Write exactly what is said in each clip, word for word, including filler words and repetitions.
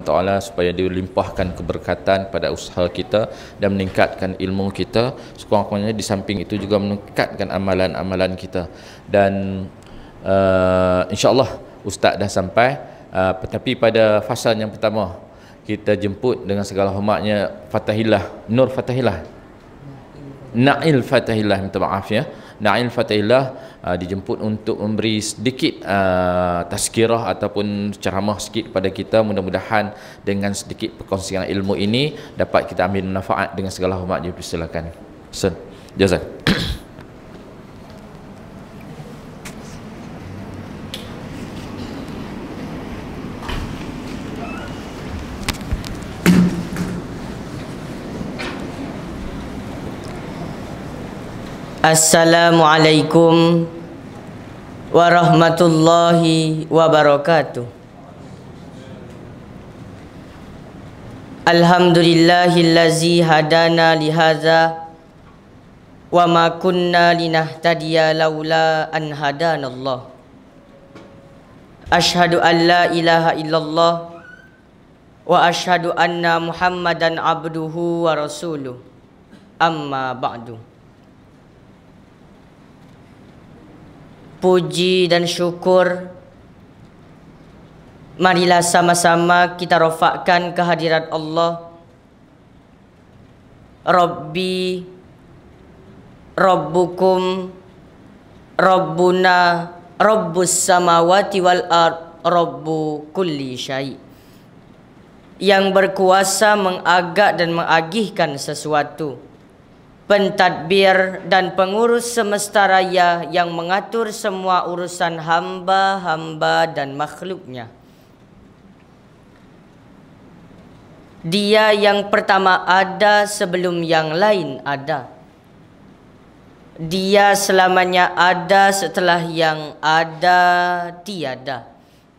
Taala supaya dilimpahkan keberkatan pada usaha kita dan meningkatkan ilmu kita. Sekurang-kurangnya di samping itu juga meningkatkan amalan-amalan kita. Dan uh, insya-Allah Ustaz dah sampai, uh, tetapi pada fasa yang pertama kita jemput dengan segala hormatnya Fatahillah, Nur Fatahillah, Nail Fatahillah, minta maaf ya, Nail Fatahillah uh, dijemput untuk memberi sedikit uh, tazkirah ataupun ceramah sikit kepada kita. Mudah-mudahan dengan sedikit perkongsian ilmu ini dapat kita ambil manfaat. Dengan segala hormat dipersilakan. Sen, jazak. Assalamualaikum warahmatullahi wabarakatuh. Alhamdulillahillazi hadana lihadza wa ma kunna linahtadiya laula an hadanallah. Asyhadu an la ilaha illallah wa asyhadu anna Muhammadan abduhu wa rasuluh. Amma ba'du. Puji dan syukur marilah sama-sama kita rafakkan kehadirat Allah. Rabbi, Rabbukum, Rabbuna, Rabbus samawati wal ard, Rabbu kulli syai'. Yang berkuasa mengagak dan mengagihkan sesuatu, pentadbir dan pengurus semesta raya yang mengatur semua urusan hamba-hamba dan makhluknya. Dia yang pertama ada sebelum yang lain ada. Dia selamanya ada setelah yang ada tiada.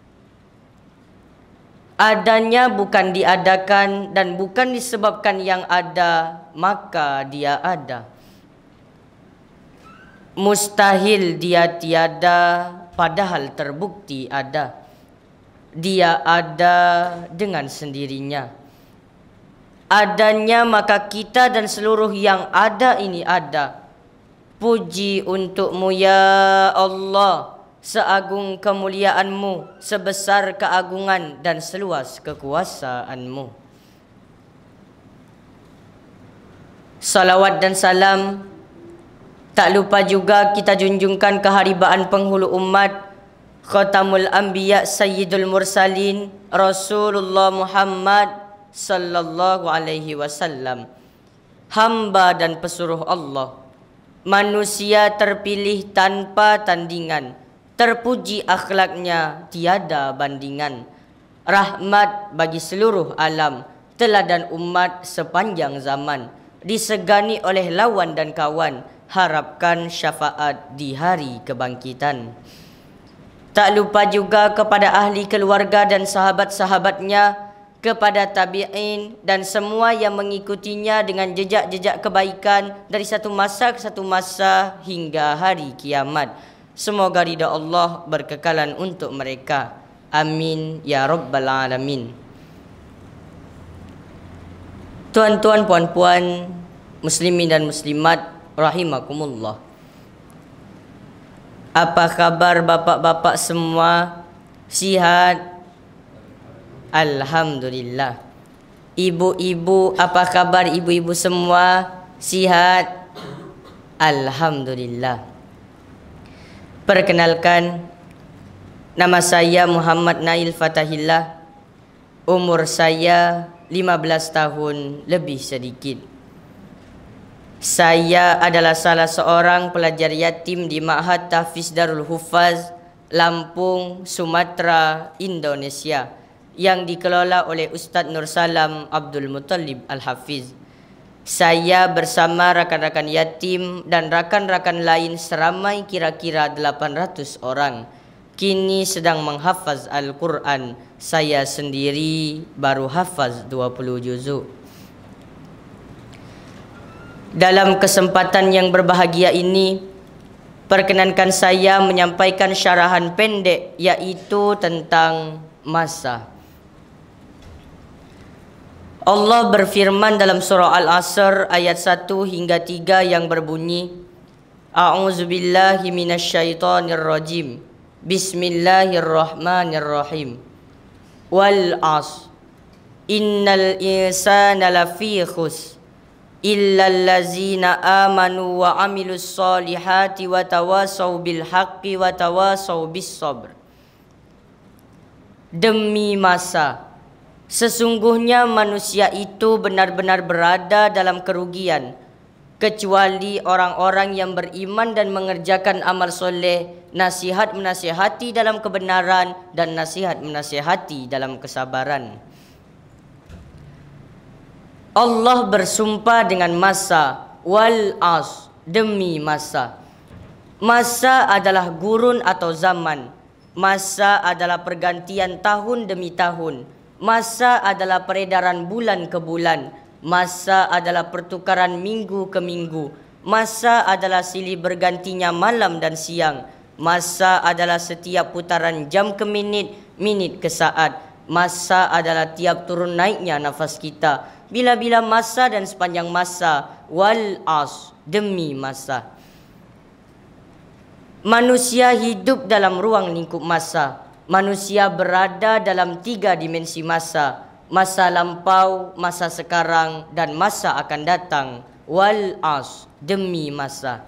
Adanya bukan diadakan dan bukan disebabkan yang ada, maka dia ada. Mustahil dia tiada, padahal terbukti ada. Dia ada dengan sendirinya. Adanya maka kita dan seluruh yang ada ini ada. Puji untukmu ya Allah, seagung kemuliaanmu, sebesar keagungan dan seluas kekuasaanmu. Salawat dan salam tak lupa juga kita junjungkan keharibaan penghulu umat, Khatamul Anbiya Sayyidul Mursalin Rasulullah Muhammad sallallahu alaihi wasallam, hamba dan pesuruh Allah, manusia terpilih tanpa tandingan, terpuji akhlaknya tiada bandingan, rahmat bagi seluruh alam, teladan umat sepanjang zaman, disegani oleh lawan dan kawan, harapkan syafaat di hari kebangkitan. Tak lupa juga kepada ahli keluarga dan sahabat-sahabatnya, kepada tabi'in dan semua yang mengikutinya dengan jejak-jejak kebaikan dari satu masa ke satu masa hingga hari kiamat. Semoga ridha Allah berkekalan untuk mereka. Amin ya rabbal alamin. Tuan-tuan, puan-puan, muslimin dan muslimat rahimakumullah. Apa khabar bapak-bapak semua? Sihat? Alhamdulillah. Ibu-ibu, apa kabar ibu-ibu semua? Sihat? Alhamdulillah. Perkenalkan, nama saya Muhammad Nail Fatahillah. Umur saya lima belas tahun lebih sedikit. Saya adalah salah seorang pelajar yatim di Ma'had Tahfiz Darul Hufaz, Lampung, Sumatera, Indonesia, yang dikelola oleh Ustaz Nursalam Abdul Muttalib Al-Hafiz. Saya bersama rakan-rakan yatim dan rakan-rakan lain seramai kira-kira delapan ratus orang kini sedang menghafaz Al-Quran. Saya sendiri baru hafaz dua puluh juzuk. Dalam kesempatan yang berbahagia ini, perkenankan saya menyampaikan syarahan pendek, yaitu tentang masa. Allah berfirman dalam surah Al-Asr ayat satu hingga tiga yang berbunyi, A'udzubillahi minasyaitonirrajim. Bismillahirrahmanirrahim. Wal 'ashr. Innal insana lafi khusr. Illal ladzina amanu wa 'amilus solihati wa tawasaw bil haqqi wa tawasaw bis sabr. Demi masa, sesungguhnya manusia itu benar-benar berada dalam kerugian, kecuali orang-orang yang beriman dan mengerjakan amal soleh, nasihat menasihati dalam kebenaran dan nasihat menasihati dalam kesabaran. Allah bersumpah dengan masa, wal 'ashr, demi masa. Masa adalah gurun atau zaman. Masa adalah pergantian tahun demi tahun. Masa adalah peredaran bulan ke bulan. Masa adalah pertukaran minggu ke minggu. Masa adalah silih bergantinya malam dan siang. Masa adalah setiap putaran jam ke minit, minit ke saat. Masa adalah tiap turun naiknya nafas kita. Bila-bila masa dan sepanjang masa. Wal 'ashr, demi masa. Manusia hidup dalam ruang lingkup masa. Manusia berada dalam tiga dimensi masa. Masa lampau, masa sekarang dan masa akan datang. Wal 'ashr, demi masa.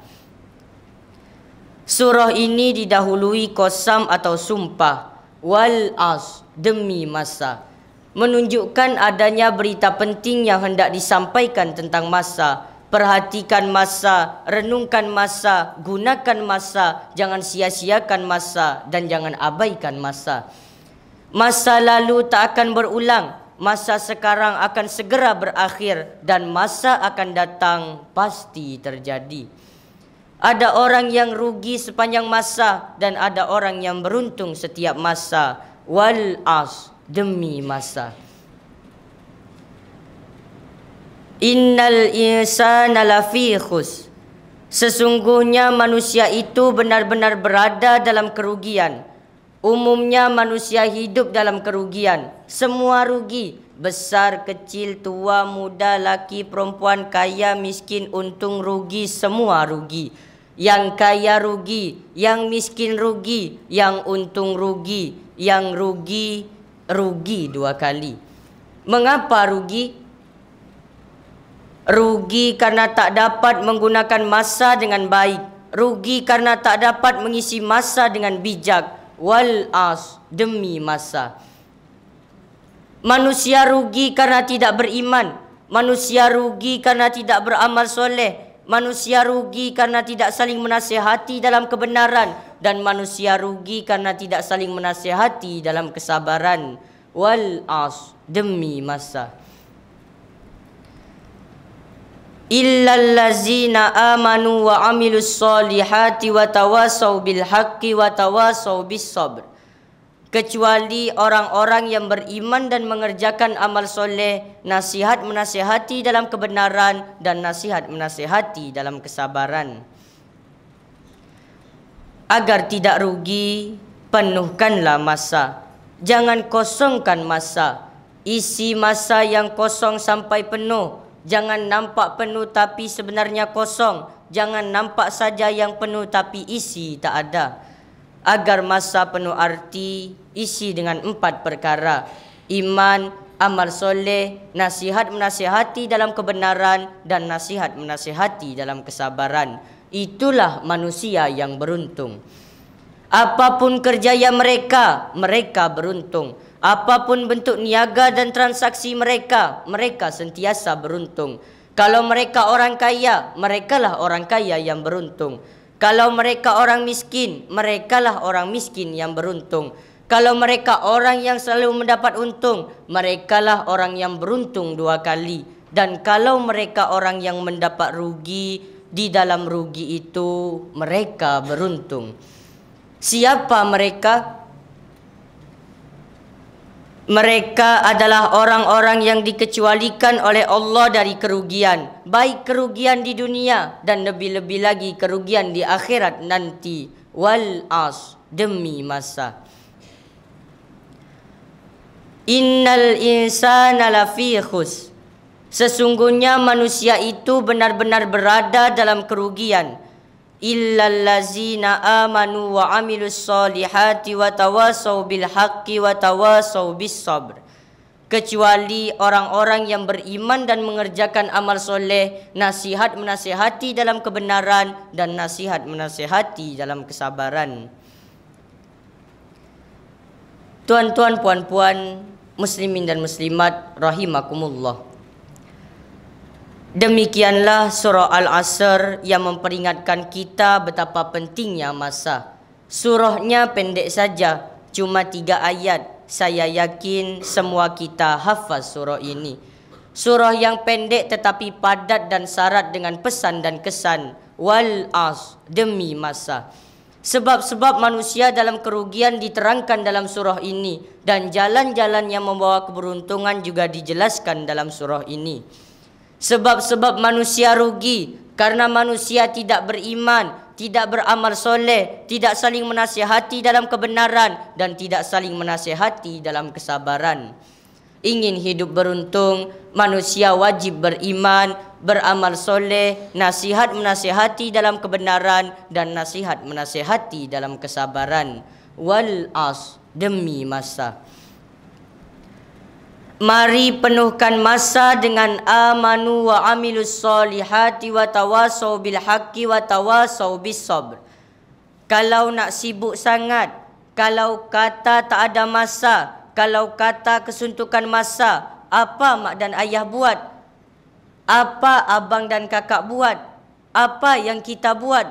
Surah ini didahului qasam atau sumpah. Wal 'ashr, demi masa. Menunjukkan adanya berita penting yang hendak disampaikan tentang masa. Perhatikan masa, renungkan masa, gunakan masa, jangan sia-siakan masa dan jangan abaikan masa. Masa lalu tak akan berulang, masa sekarang akan segera berakhir dan masa akan datang pasti terjadi. Ada orang yang rugi sepanjang masa dan ada orang yang beruntung setiap masa. Wal 'ashr, demi masa. Innal insana lafi khusr. Sesungguhnya manusia itu benar-benar berada dalam kerugian. Umumnya manusia hidup dalam kerugian. Semua rugi. Besar, kecil, tua, muda, laki, perempuan, kaya, miskin, untung, rugi. Semua rugi. Yang kaya rugi, yang miskin rugi, yang untung rugi, yang rugi, rugi dua kali. Mengapa rugi? Rugi karena tak dapat menggunakan masa dengan baik. Rugi karena tak dapat mengisi masa dengan bijak. Wal 'ashr, demi masa. Manusia rugi karena tidak beriman. Manusia rugi karena tidak beramal soleh. Manusia rugi karena tidak saling menasihati dalam kebenaran. Dan manusia rugi karena tidak saling menasihati dalam kesabaran. Wal 'ashr, demi masa. Illal ladzina amanu wa 'amilus solihati wa tawasaw bil haqqi wa tawasaw bis sabr. Kecuali orang-orang yang beriman dan mengerjakan amal soleh, nasihat menasihati dalam kebenaran dan nasihat menasihati dalam kesabaran. Agar tidak rugi, penuhkanlah masa. Jangan kosongkan masa. Isi masa yang kosong sampai penuh. Jangan nampak penuh tapi sebenarnya kosong. Jangan nampak saja yang penuh tapi isi tak ada. Agar masa penuh arti, isi dengan empat perkara. Iman, amal soleh, nasihat menasihati dalam kebenaran dan nasihat menasihati dalam kesabaran. Itulah manusia yang beruntung. Apapun kerjaya mereka, mereka beruntung. Apapun bentuk niaga dan transaksi mereka, mereka sentiasa beruntung. Kalau mereka orang kaya, merekalah orang kaya yang beruntung. Kalau mereka orang miskin, merekalah orang miskin yang beruntung. Kalau mereka orang yang selalu mendapat untung, merekalah orang yang beruntung dua kali. Dan kalau mereka orang yang mendapat rugi, di dalam rugi itu mereka beruntung. Siapa mereka? Mereka adalah orang-orang yang dikecualikan oleh Allah dari kerugian, baik kerugian di dunia dan lebih-lebih lagi kerugian di akhirat nanti. Wal 'ashr, demi masa. Innal insana lafi khusr. Sesungguhnya manusia itu benar-benar berada dalam kerugian. Illal ladzina amanu wa amilus solihati wa tawassaw bil haqqi wa tawassaw bis sabr. Kecuali orang-orang yang beriman dan mengerjakan amal soleh, nasihat menasihati dalam kebenaran dan nasihat menasihati dalam kesabaran. Tuan-tuan, puan-puan, muslimin dan muslimat rahimakumullah. Demikianlah surah Al-Asr yang memperingatkan kita betapa pentingnya masa. Surahnya pendek saja, cuma tiga ayat. Saya yakin semua kita hafaz surah ini. Surah yang pendek tetapi padat dan syarat dengan pesan dan kesan. Wal as, demi masa. Sebab-sebab manusia dalam kerugian diterangkan dalam surah ini, dan jalan-jalan yang membawa keberuntungan juga dijelaskan dalam surah ini. Sebab-sebab manusia rugi karena manusia tidak beriman, tidak beramal soleh, tidak saling menasihati dalam kebenaran dan tidak saling menasihati dalam kesabaran. Ingin hidup beruntung, manusia wajib beriman, beramal soleh, nasihat menasihati dalam kebenaran dan nasihat menasihati dalam kesabaran. Wal as, demi masa. Mari penuhkan masa dengan amanu wa amilus solihati wa tawassaw bil haqqi wa tawassaw bis sabr. Kalau nak sibuk sangat, kalau kata tak ada masa, kalau kata kesuntukan masa, apa mak dan ayah buat? Apa abang dan kakak buat? Apa yang kita buat?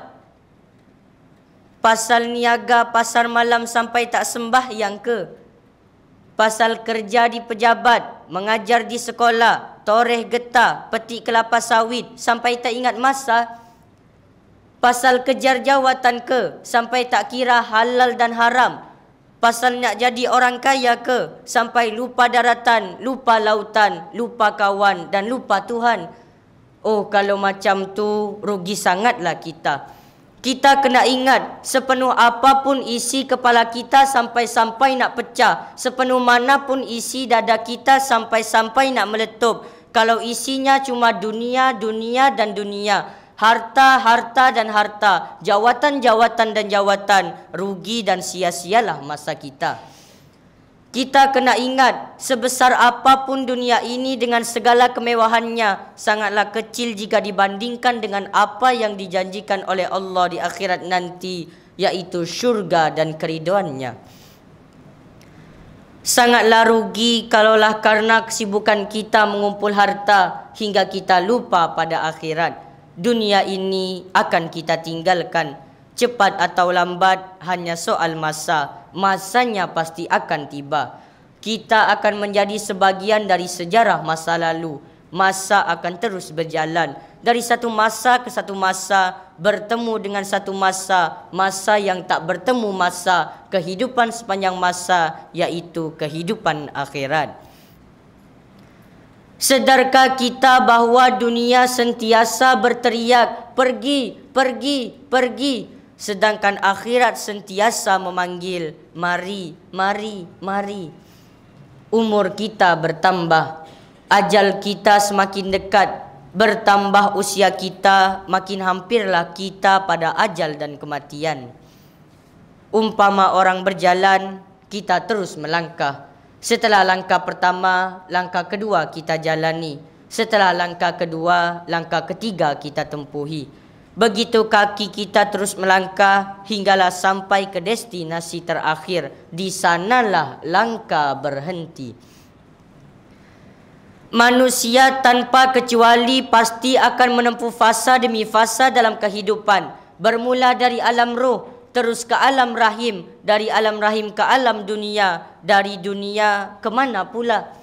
Pasal niaga pasar malam sampai tak sembahyang ke? Pasal kerja di pejabat, mengajar di sekolah, toreh getah, petik kelapa sawit sampai tak ingat masa? Pasal kejar jawatan ke? Sampai tak kira halal dan haram? Pasal nak jadi orang kaya ke? Sampai lupa daratan, lupa lautan, lupa kawan dan lupa Tuhan? Oh, kalau macam tu rugi sangatlah kita. Kita kena ingat, sepenuh apapun isi kepala kita sampai-sampai nak pecah, sepenuh mana pun isi dada kita sampai-sampai nak meletup, kalau isinya cuma dunia, dunia dan dunia, harta, harta dan harta, jawatan, jawatan dan jawatan, rugi dan sia-sialah masa kita. Kita kena ingat, sebesar apapun dunia ini dengan segala kemewahannya, sangatlah kecil jika dibandingkan dengan apa yang dijanjikan oleh Allah di akhirat nanti, yaitu syurga dan keriduannya. Sangatlah rugi kalaulah karena kesibukan kita mengumpul harta hingga kita lupa pada akhirat. Dunia ini akan kita tinggalkan. Cepat atau lambat hanya soal masa. Masanya pasti akan tiba. Kita akan menjadi sebagian dari sejarah masa lalu. Masa akan terus berjalan. Dari satu masa ke satu masa, bertemu dengan satu masa, masa yang tak bertemu masa, kehidupan sepanjang masa, yaitu kehidupan akhirat. Sedarkah kita bahawa dunia sentiasa berteriak, pergi, pergi, pergi, sedangkan akhirat sentiasa memanggil, mari, mari, mari. Umur kita bertambah, ajal kita semakin dekat, bertambah usia kita, makin hampirlah kita pada ajal dan kematian. Umpama orang berjalan, kita terus melangkah. Setelah langkah pertama, langkah kedua kita jalani. Setelah langkah kedua, langkah ketiga kita tempuhi. Begitu kaki kita terus melangkah hinggalah sampai ke destinasi terakhir. Di sanalah langkah berhenti. Manusia tanpa kecuali pasti akan menempuh fasa demi fasa dalam kehidupan. Bermula dari alam roh, terus ke alam rahim, dari alam rahim ke alam dunia, dari dunia ke mana pula?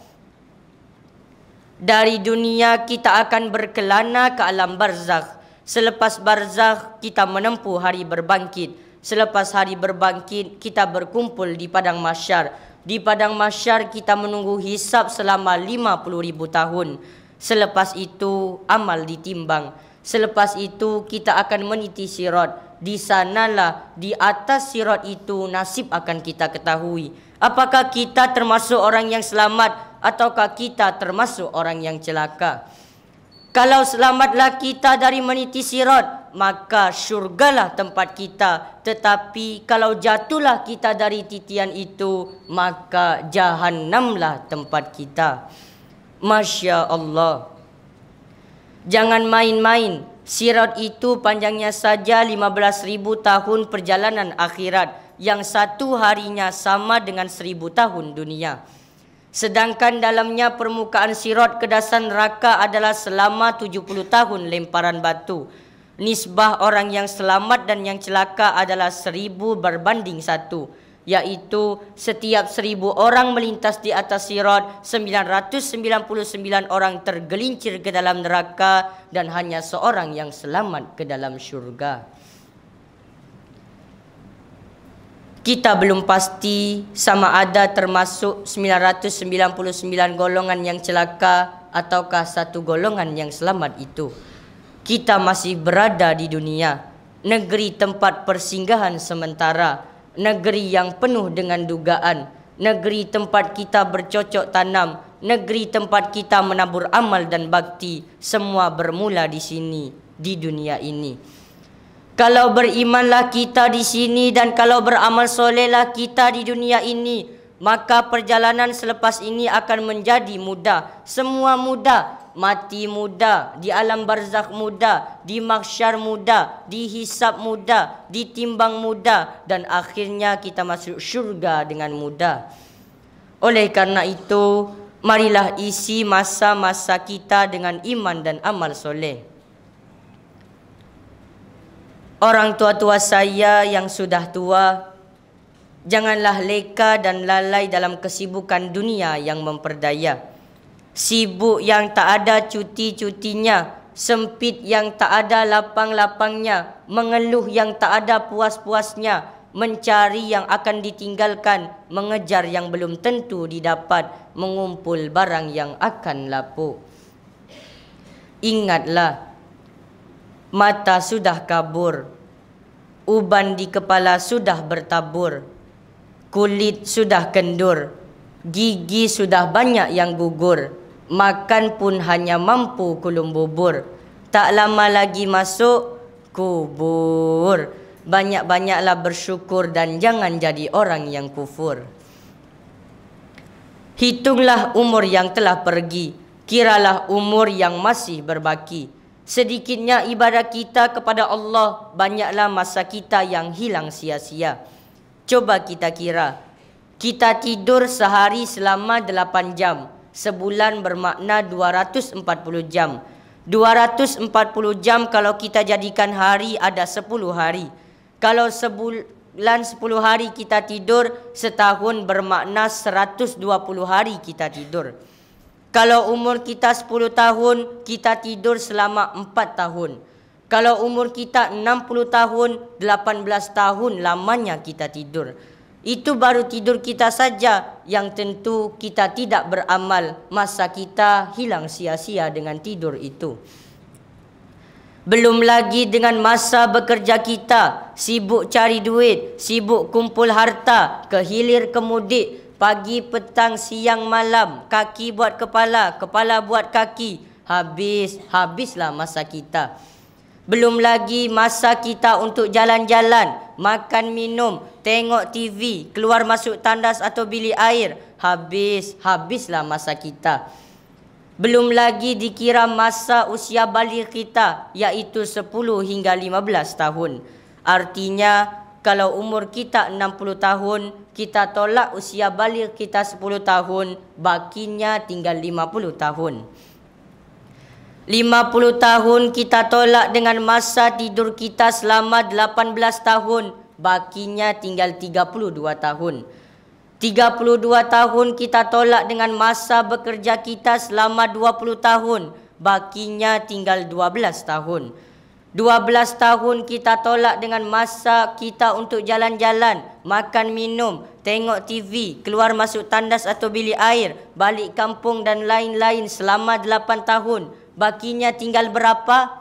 Dari dunia kita akan berkelana ke alam barzakh. Selepas barzakh kita menempuh hari berbangkit. Selepas hari berbangkit kita berkumpul di padang mahsyar. Di padang mahsyar kita menunggu hisab selama lima puluh ribu tahun. Selepas itu amal ditimbang. Selepas itu kita akan meniti sirat. Di sanalah, di atas sirat itu nasib akan kita ketahui. Apakah kita termasuk orang yang selamat ataukah kita termasuk orang yang celaka? Kalau selamatlah kita dari meniti sirat, maka syurgalah tempat kita. Tetapi kalau jatuhlah kita dari titian itu, maka jahannamlah tempat kita. Masya Allah. Jangan main-main. Sirat itu panjangnya saja lima belas ribu tahun perjalanan akhirat, yang satu harinya sama dengan seribu tahun dunia. Sedangkan dalamnya permukaan sirat ke dasar neraka adalah selama tujuh puluh tahun lemparan batu. Nisbah orang yang selamat dan yang celaka adalah seribu berbanding satu, yaitu setiap seribu orang melintas di atas sirat, sembilan ratus sembilan puluh sembilan orang tergelincir ke dalam neraka dan hanya seorang yang selamat ke dalam syurga. Kita belum pasti sama ada termasuk sembilan ratus sembilan puluh sembilan golongan yang celaka ataukah satu golongan yang selamat itu. Kita masih berada di dunia, negeri tempat persinggahan sementara, negeri yang penuh dengan dugaan, negeri tempat kita bercocok tanam, negeri tempat kita menabur amal dan bakti. Semua bermula di sini, di dunia ini. Kalau berimanlah kita di sini dan kalau beramal solehlah kita di dunia ini, maka perjalanan selepas ini akan menjadi mudah. Semua mudah. Mati mudah, di alam barzakh mudah, di mahsyar mudah, dihisab mudah, ditimbang mudah, dan akhirnya kita masuk syurga dengan mudah. Oleh karena itu, marilah isi masa-masa kita dengan iman dan amal soleh. Orang tua-tua saya yang sudah tua, janganlah leka dan lalai dalam kesibukan dunia yang memperdaya. Sibuk yang tak ada cuti-cutinya, sempit yang tak ada lapang-lapangnya, mengeluh yang tak ada puas-puasnya, mencari yang akan ditinggalkan, mengejar yang belum tentu didapat, mengumpul barang yang akan lapuk. Ingatlah, mata sudah kabur, uban di kepala sudah bertabur, kulit sudah kendur, gigi sudah banyak yang gugur, makan pun hanya mampu kulum bubur. Tak lama lagi masuk kubur. Banyak-banyaklah bersyukur dan jangan jadi orang yang kufur. Hitunglah umur yang telah pergi, kiralah umur yang masih berbaki. Sedikitnya ibadah kita kepada Allah, banyaklah masa kita yang hilang sia-sia. Coba kita kira, kita tidur sehari selama delapan jam, sebulan bermakna dua ratus empat puluh jam. dua ratus empat puluh jam kalau kita jadikan hari ada sepuluh hari. Kalau sebulan sepuluh hari kita tidur, setahun bermakna seratus dua puluh hari kita tidur. Kalau umur kita sepuluh tahun, kita tidur selama empat tahun. Kalau umur kita enam puluh tahun, delapan belas tahun lamanya kita tidur. Itu baru tidur kita saja, yang tentu kita tidak beramal. Masa kita hilang sia-sia dengan tidur itu. Belum lagi dengan masa bekerja kita, sibuk cari duit, sibuk kumpul harta, kehilir kemudik, pagi, petang, siang, malam, kaki buat kepala, kepala buat kaki. Habis, habislah masa kita. Belum lagi masa kita untuk jalan-jalan, makan minum, tengok T V, keluar masuk tandas atau bilik air. Habis, habislah masa kita. Belum lagi dikira masa usia baligh kita, iaitu sepuluh hingga lima belas tahun. Artinya, kalau umur kita enam puluh tahun, kita tolak usia baligh kita sepuluh tahun, bakinya tinggal lima puluh tahun. lima puluh tahun kita tolak dengan masa tidur kita selama delapan belas tahun, bakinya tinggal tiga puluh dua tahun. tiga puluh dua tahun kita tolak dengan masa bekerja kita selama dua puluh tahun, bakinya tinggal dua belas tahun. dua belas tahun kita tolak dengan masa kita untuk jalan-jalan, makan minum, tengok T V, keluar masuk tandas atau bilik air, balik kampung dan lain-lain selama delapan tahun. Bakinya tinggal berapa?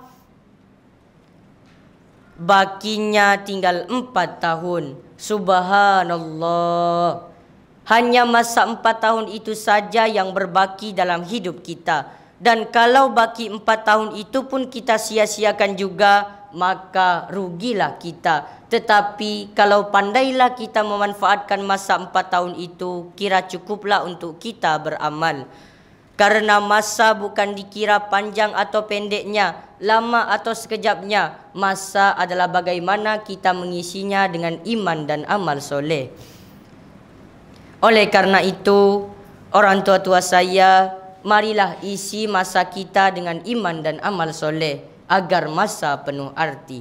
Bakinya tinggal empat tahun. Subhanallah. Hanya masa empat tahun itu saja yang berbaki dalam hidup kita. Dan kalau baki empat tahun itu pun kita sia-siakan juga, maka rugilah kita. Tetapi kalau pandailah kita memanfaatkan masa empat tahun itu, kira cukuplah untuk kita beramal. Karena masa bukan dikira panjang atau pendeknya, lama atau sekejapnya. Masa adalah bagaimana kita mengisinya dengan iman dan amal soleh. Oleh karena itu, orang tua-tua saya, marilah isi masa kita dengan iman dan amal soleh agar masa penuh arti.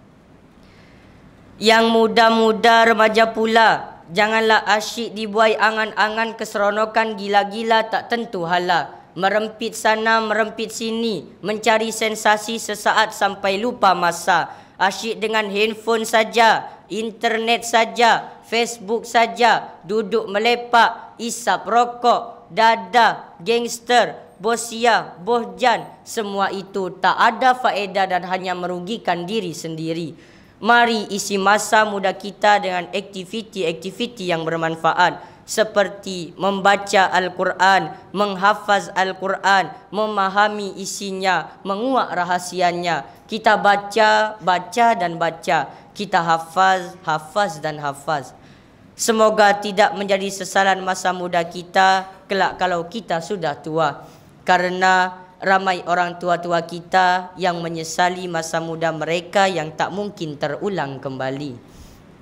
Yang muda-muda remaja pula, janganlah asyik dibuai angan-angan keseronokan gila-gila tak tentu hala. Merempit sana, merempit sini, mencari sensasi sesaat sampai lupa masa. Asyik dengan handphone saja, internet saja, Facebook saja, duduk melepak, isap rokok, dadah, gangster, bosia, bohjan. Semua itu tak ada faedah dan hanya merugikan diri sendiri. Mari isi masa muda kita dengan aktiviti-aktiviti yang bermanfaat, seperti membaca Al-Quran, menghafaz Al-Quran, memahami isinya, menguak rahasianya. Kita baca, baca dan baca. Kita hafaz, hafaz dan hafaz. Semoga tidak menjadi sesalan masa muda kita kelak kalau kita sudah tua. Karena ramai orang tua-tua kita yang menyesali masa muda mereka yang tak mungkin terulang kembali.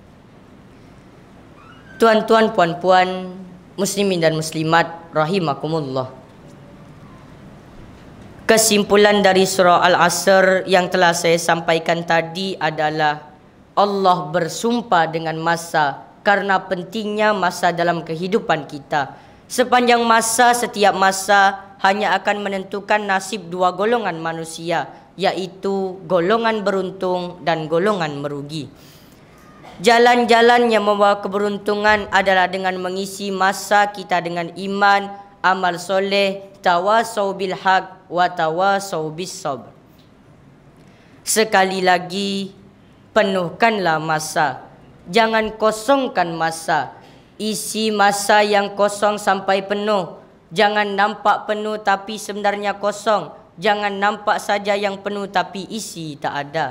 Tuan-tuan, puan-puan, muslimin dan muslimat rahimakumullah. Kesimpulan dari surah Al-Asr yang telah saya sampaikan tadi adalah Allah bersumpah dengan masa karena pentingnya masa dalam kehidupan kita. Sepanjang masa, setiap masa hanya akan menentukan nasib dua golongan manusia, yaitu golongan beruntung dan golongan merugi. Jalan-jalan yang membawa keberuntungan adalah dengan mengisi masa kita dengan iman, amal soleh, tawasau bil haq wa tawasau bis sabr. Sekali lagi, penuhkanlah masa. Jangan kosongkan masa. Isi masa yang kosong sampai penuh. Jangan nampak penuh tapi sebenarnya kosong. Jangan nampak saja yang penuh tapi isi tak ada.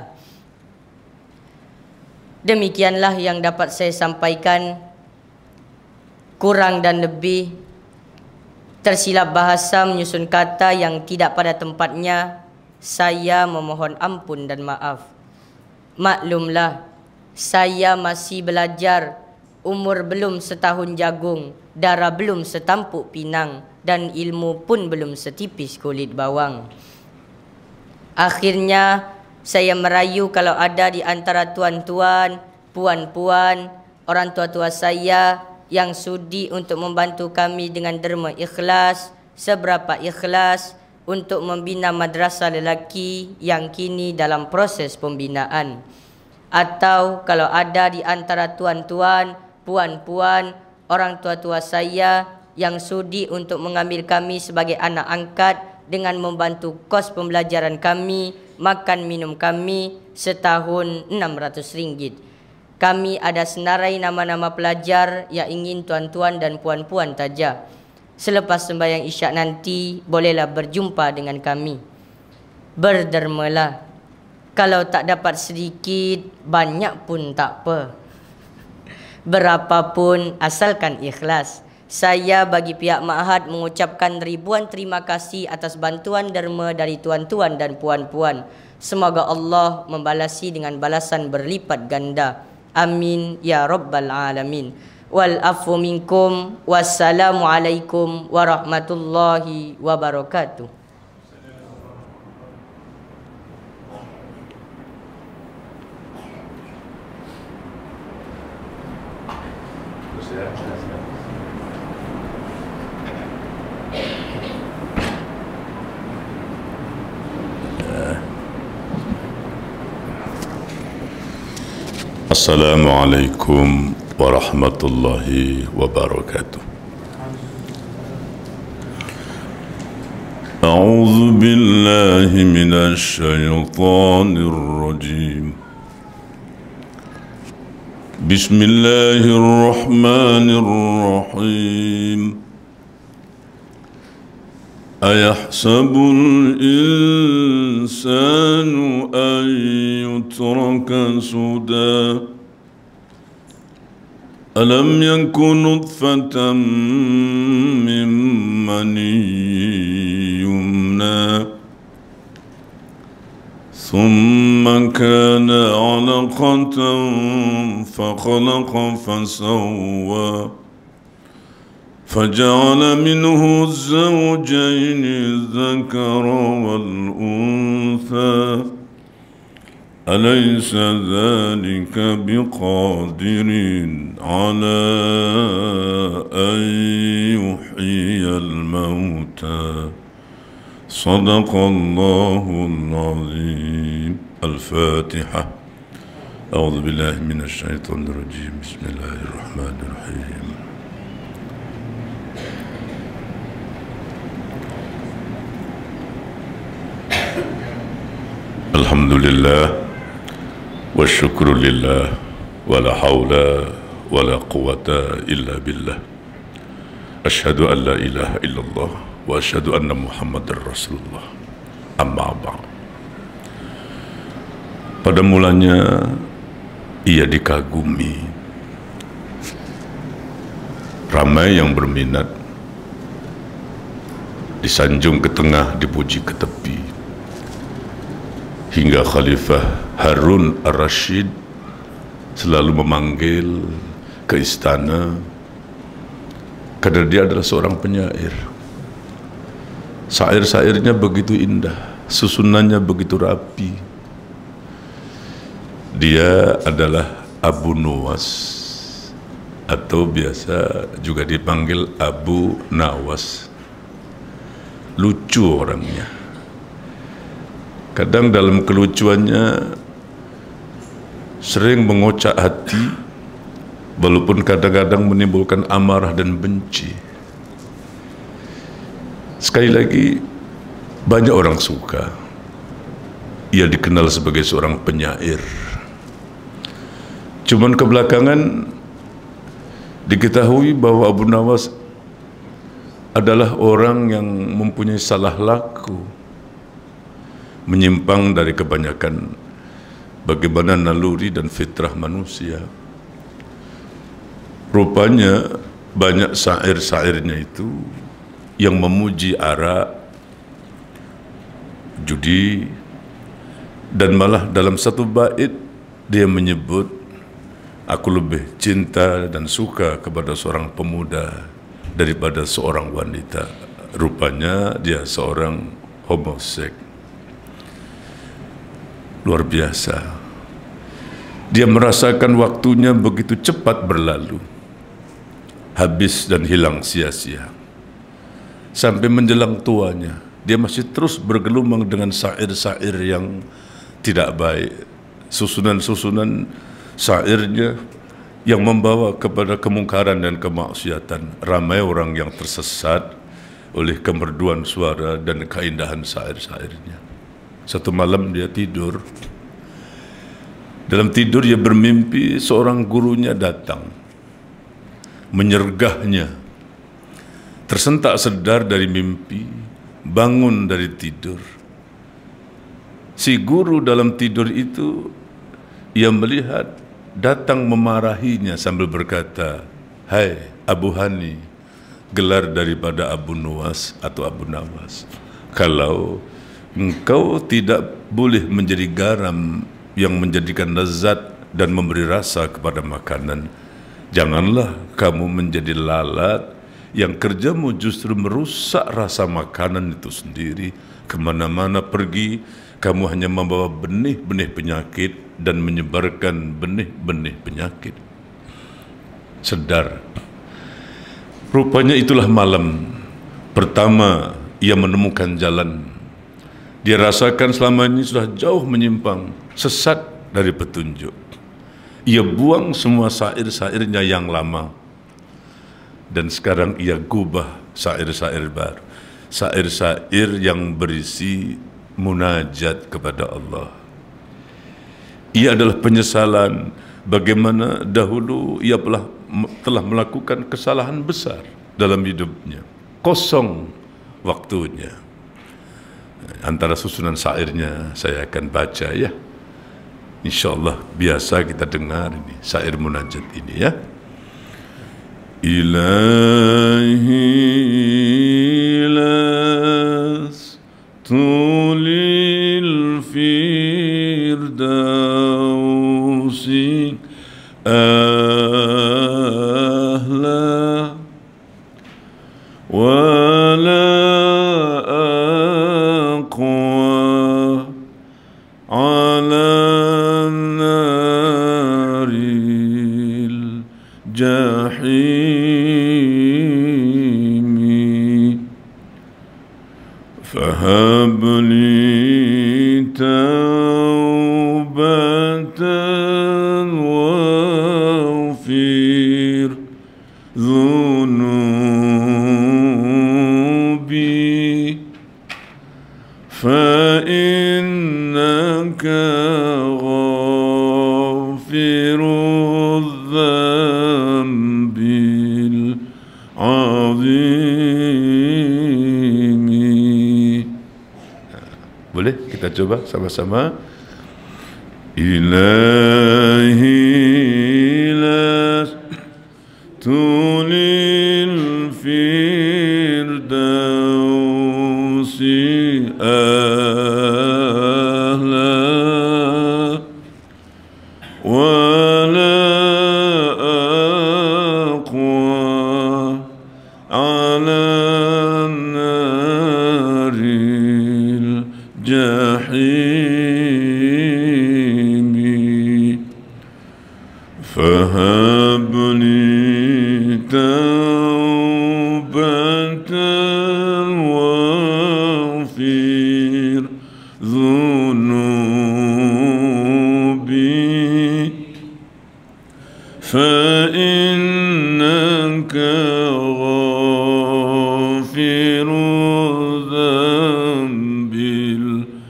Demikianlah yang dapat saya sampaikan. Kurang dan lebih tersilap bahasa, menyusun kata yang tidak pada tempatnya, saya memohon ampun dan maaf. Maklumlah, saya masih belajar. Umur belum setahun jagung, darah belum setampuk pinang, dan ilmu pun belum setipis kulit bawang. Akhirnya saya merayu kalau ada di antara tuan-tuan, puan-puan, orang tua-tua saya yang sudi untuk membantu kami dengan derma ikhlas, seberapa ikhlas untuk membina madrasah lelaki yang kini dalam proses pembinaan. Atau kalau ada di antara tuan-tuan, puan-puan, orang tua-tua saya yang sudi untuk mengambil kami sebagai anak angkat dengan membantu kos pembelajaran kami, makan minum kami setahun enam ratus ringgit. Kami ada senarai nama-nama pelajar yang ingin tuan-tuan dan puan-puan taja. Selepas sembahyang isyak nanti, bolehlah berjumpa dengan kami. Berdermalah. Kalau tak dapat sedikit, banyak pun tak apa. Berapapun asalkan ikhlas. Saya bagi pihak Ma'had mengucapkan ribuan terima kasih atas bantuan derma dari tuan-tuan dan puan-puan. Semoga Allah membalasi dengan balasan berlipat ganda. Amin ya rabbal alamin. Wal afu minkum. Wassalamualaikum warahmatullahi wabarakatuh. Assalamualaikum warahmatullahi wabarakatuh. A'udzu billahi minasy syaithanir rajim. بسم الله الرحمن الرحيم أيحسب الإنسان أن يترك سدى ألم يكن نطفة من مني يمنى ثم كان علقة فخلق فسوى فجعل منه الزوجين الذكر والأنثى أليس ذلك بقادر على أن يحيي الموتى صدق الله العظيم. الفاتحة. أعوذ بالله من الشيطان الرجيم. بسم الله الرحمن الرحيم. الحمد لله والشكر لله ولا حول ولا قوة إلا بالله أشهد أن لا إله إلا الله وأشهد أن محمد رسول الله. Amma ba'd. Pada mulanya ia dikagumi, ramai yang berminat, disanjung ke tengah, dipuji ke tepi, hingga Khalifah Harun ar-Rasyid selalu memanggil ke istana karena dia adalah seorang penyair. Syair-syairnya begitu indah, susunannya begitu rapi. Dia adalah Abu Nuwas, atau biasa juga dipanggil Abu Nawas. Lucu orangnya. Kadang dalam kelucuannya sering mengocak hati, walaupun kadang-kadang menimbulkan amarah dan benci. Sekali lagi, banyak orang suka. Ia dikenal sebagai seorang penyair. Cuman kebelakangan diketahui bahwa Abu Nawas adalah orang yang mempunyai salah laku, menyimpang dari kebanyakan bagaimana naluri dan fitrah manusia. Rupanya banyak syair-syairnya itu yang memuji arak, judi, dan malah dalam satu bait dia menyebut, aku lebih cinta dan suka kepada seorang pemuda daripada seorang wanita. Rupanya dia seorang homoseks. Luar biasa. Dia merasakan waktunya begitu cepat berlalu, habis dan hilang sia-sia. Sampai menjelang tuanya, dia masih terus bergelumang dengan syair-syair yang tidak baik, susunan-susunan syairnya yang membawa kepada kemungkaran dan kemaksiatan. Ramai orang yang tersesat oleh kemerduan suara dan keindahan syair-syairnya. Satu malam dia tidur. Dalam tidur dia bermimpi seorang gurunya datang, menyergahnya. Tersentak sedar dari mimpi, bangun dari tidur. Si guru dalam tidur itu, ia melihat datang memarahinya sambil berkata, "Hai Abu Hani," gelar daripada Abu Nuwas atau Abu Nawas, "kalau engkau tidak boleh menjadi garam yang menjadikan lezat dan memberi rasa kepada makanan, janganlah kamu menjadi lalat yang kerjamu justru merusak rasa makanan itu sendiri. Kemana-mana pergi, kamu hanya membawa benih-benih penyakit dan menyebarkan benih-benih penyakit." Sedar. Rupanya itulah malam pertama ia menemukan jalan. Dia rasakan selama ini sudah jauh menyimpang, sesat dari petunjuk. Ia buang semua syair-syairnya yang lama, dan sekarang ia gubah syair-syair baru, syair-syair yang berisi munajat kepada Allah. Ia adalah penyesalan bagaimana dahulu ia telah, telah melakukan kesalahan besar dalam hidupnya, kosong waktunya. Antara susunan syairnya saya akan baca ya. InsyaAllah biasa kita dengar ini syair munajat ini ya. Ilahi las tulil firdausi ahla wala aqwa ala naril jahimi fahabli taubatan waghfir dhunubi fa innaka ghafirudz dzambil azimi. Boleh kita coba sama-sama. Ilahi las tulil firdausi ahla wala aqwa ala naril jahimi fahabli taubatan waghfir dhunubi fa innaka ghafirudz dzambil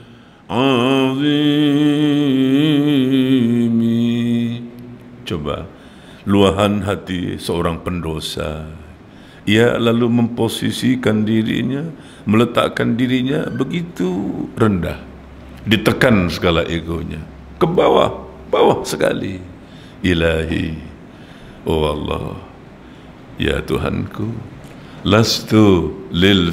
azimi. Coba luahan hati seorang pendosa, ia lalu memposisikan dirinya, meletakkan dirinya begitu rendah, ditekan segala egonya ke bawah, bawah sekali. Ilahi, oh Allah, ya Tuhanku, lastu lil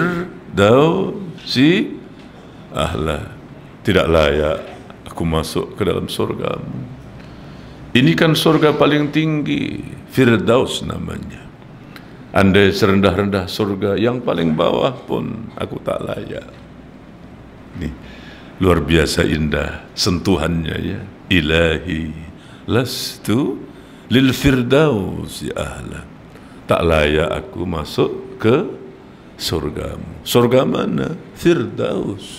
firdausi ahla, tidak layak aku masuk ke dalam surgamu. Ini kan surga paling tinggi, Firdaus namanya. Andai serendah-rendah surga yang paling bawah pun aku tak layak. Ini luar biasa indah sentuhannya ya. Ilahi lastu lil firdausi ahla, tak layak aku masuk ke surgamu. Surga mana? Firdaus.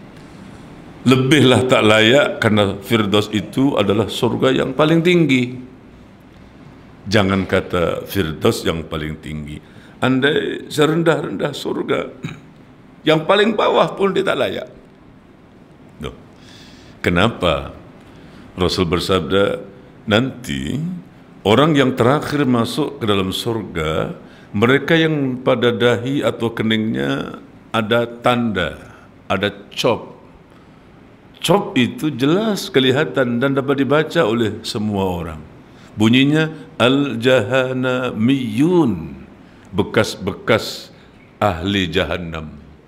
Lebihlah tak layak karena Firdaus itu adalah surga yang paling tinggi. Jangan kata Firdaus yang paling tinggi, andai serendah-rendah surga yang paling bawah pun dia tak layak. Duh. Kenapa? Rasul bersabda, nanti orang yang terakhir masuk ke dalam surga, mereka yang pada dahi atau keningnya ada tanda, ada cop. Cop itu jelas kelihatan dan dapat dibaca oleh semua orang. Bunyinya Al-Jahanamiyun, bekas-bekas ahli Jahannam.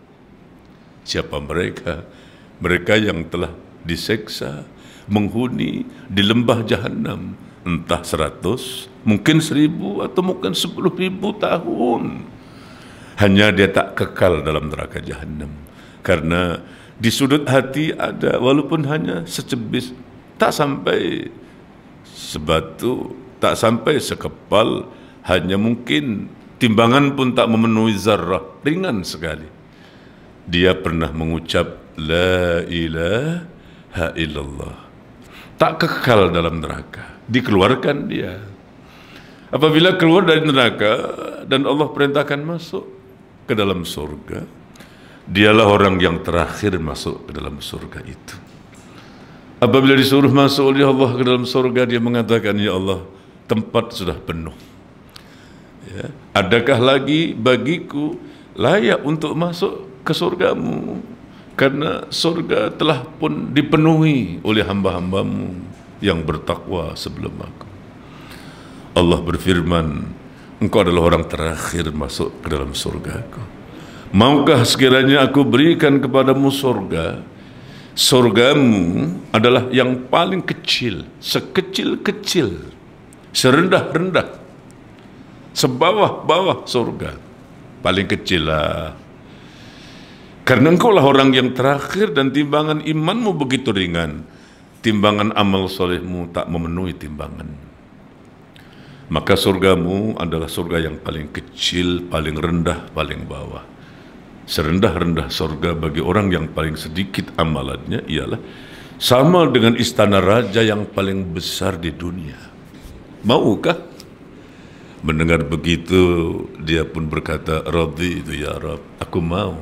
Siapa mereka? Mereka yang telah diseksa, menghuni di lembah Jahannam, entah seratus, mungkin seribu, atau mungkin sepuluh ribu tahun. Hanya dia tak kekal dalam neraka Jahannam, karena di sudut hati ada, walaupun hanya secebis, tak sampai sebatu, tak sampai sekepal, hanya mungkin timbangan pun tak memenuhi zarrah, ringan sekali. Dia pernah mengucap La ilaha illallah, tak kekal dalam neraka, dikeluarkan dia. Apabila keluar dari neraka dan Allah perintahkan masuk ke dalam surga, dialah orang yang terakhir masuk ke dalam surga itu. Apabila disuruh masuk oleh Allah ke dalam surga, dia mengatakan, ya Allah, tempat sudah penuh. Ya. Adakah lagi bagiku layak untuk masuk ke surgamu? Karena surga telah pun dipenuhi oleh hamba-hambamu yang bertakwa sebelum aku. Allah berfirman, engkau adalah orang terakhir masuk ke dalam surgaku. Maukah sekiranya aku berikan kepadamu surga? Surgamu adalah yang paling kecil, sekecil-kecil, serendah-rendah, sebawah-bawah surga. Paling kecil lah. Karena engkau lah orang yang terakhir dan timbangan imanmu begitu ringan. Timbangan amal solehmu tak memenuhi timbangan. Maka surgamu adalah surga yang paling kecil, paling rendah, paling bawah. Serendah-rendah surga bagi orang yang paling sedikit amalannya ialah sama dengan istana raja yang paling besar di dunia. Maukah? Mendengar begitu, dia pun berkata, Raditu ya Rabb, aku mau.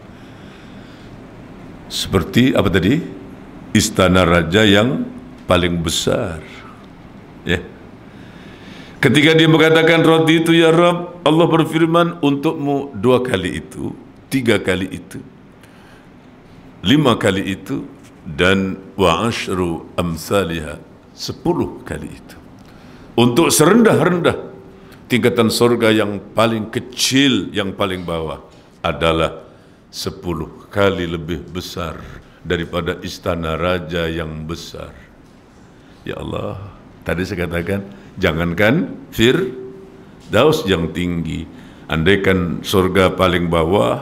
Seperti apa tadi? Istana raja yang paling besar. Ya. Ketika dia mengatakan Raditu ya Rabb, Allah berfirman, untukmu dua kali itu, tiga kali itu, lima kali itu, dan wa ashru amsalihah, sepuluh kali itu. Untuk serendah-rendah tingkatan surga yang paling kecil, yang paling bawah adalah sepuluh kali lebih besar daripada istana raja yang besar. Ya Allah, tadi saya katakan, jangankan Firdaus yang tinggi, andaikan surga paling bawah,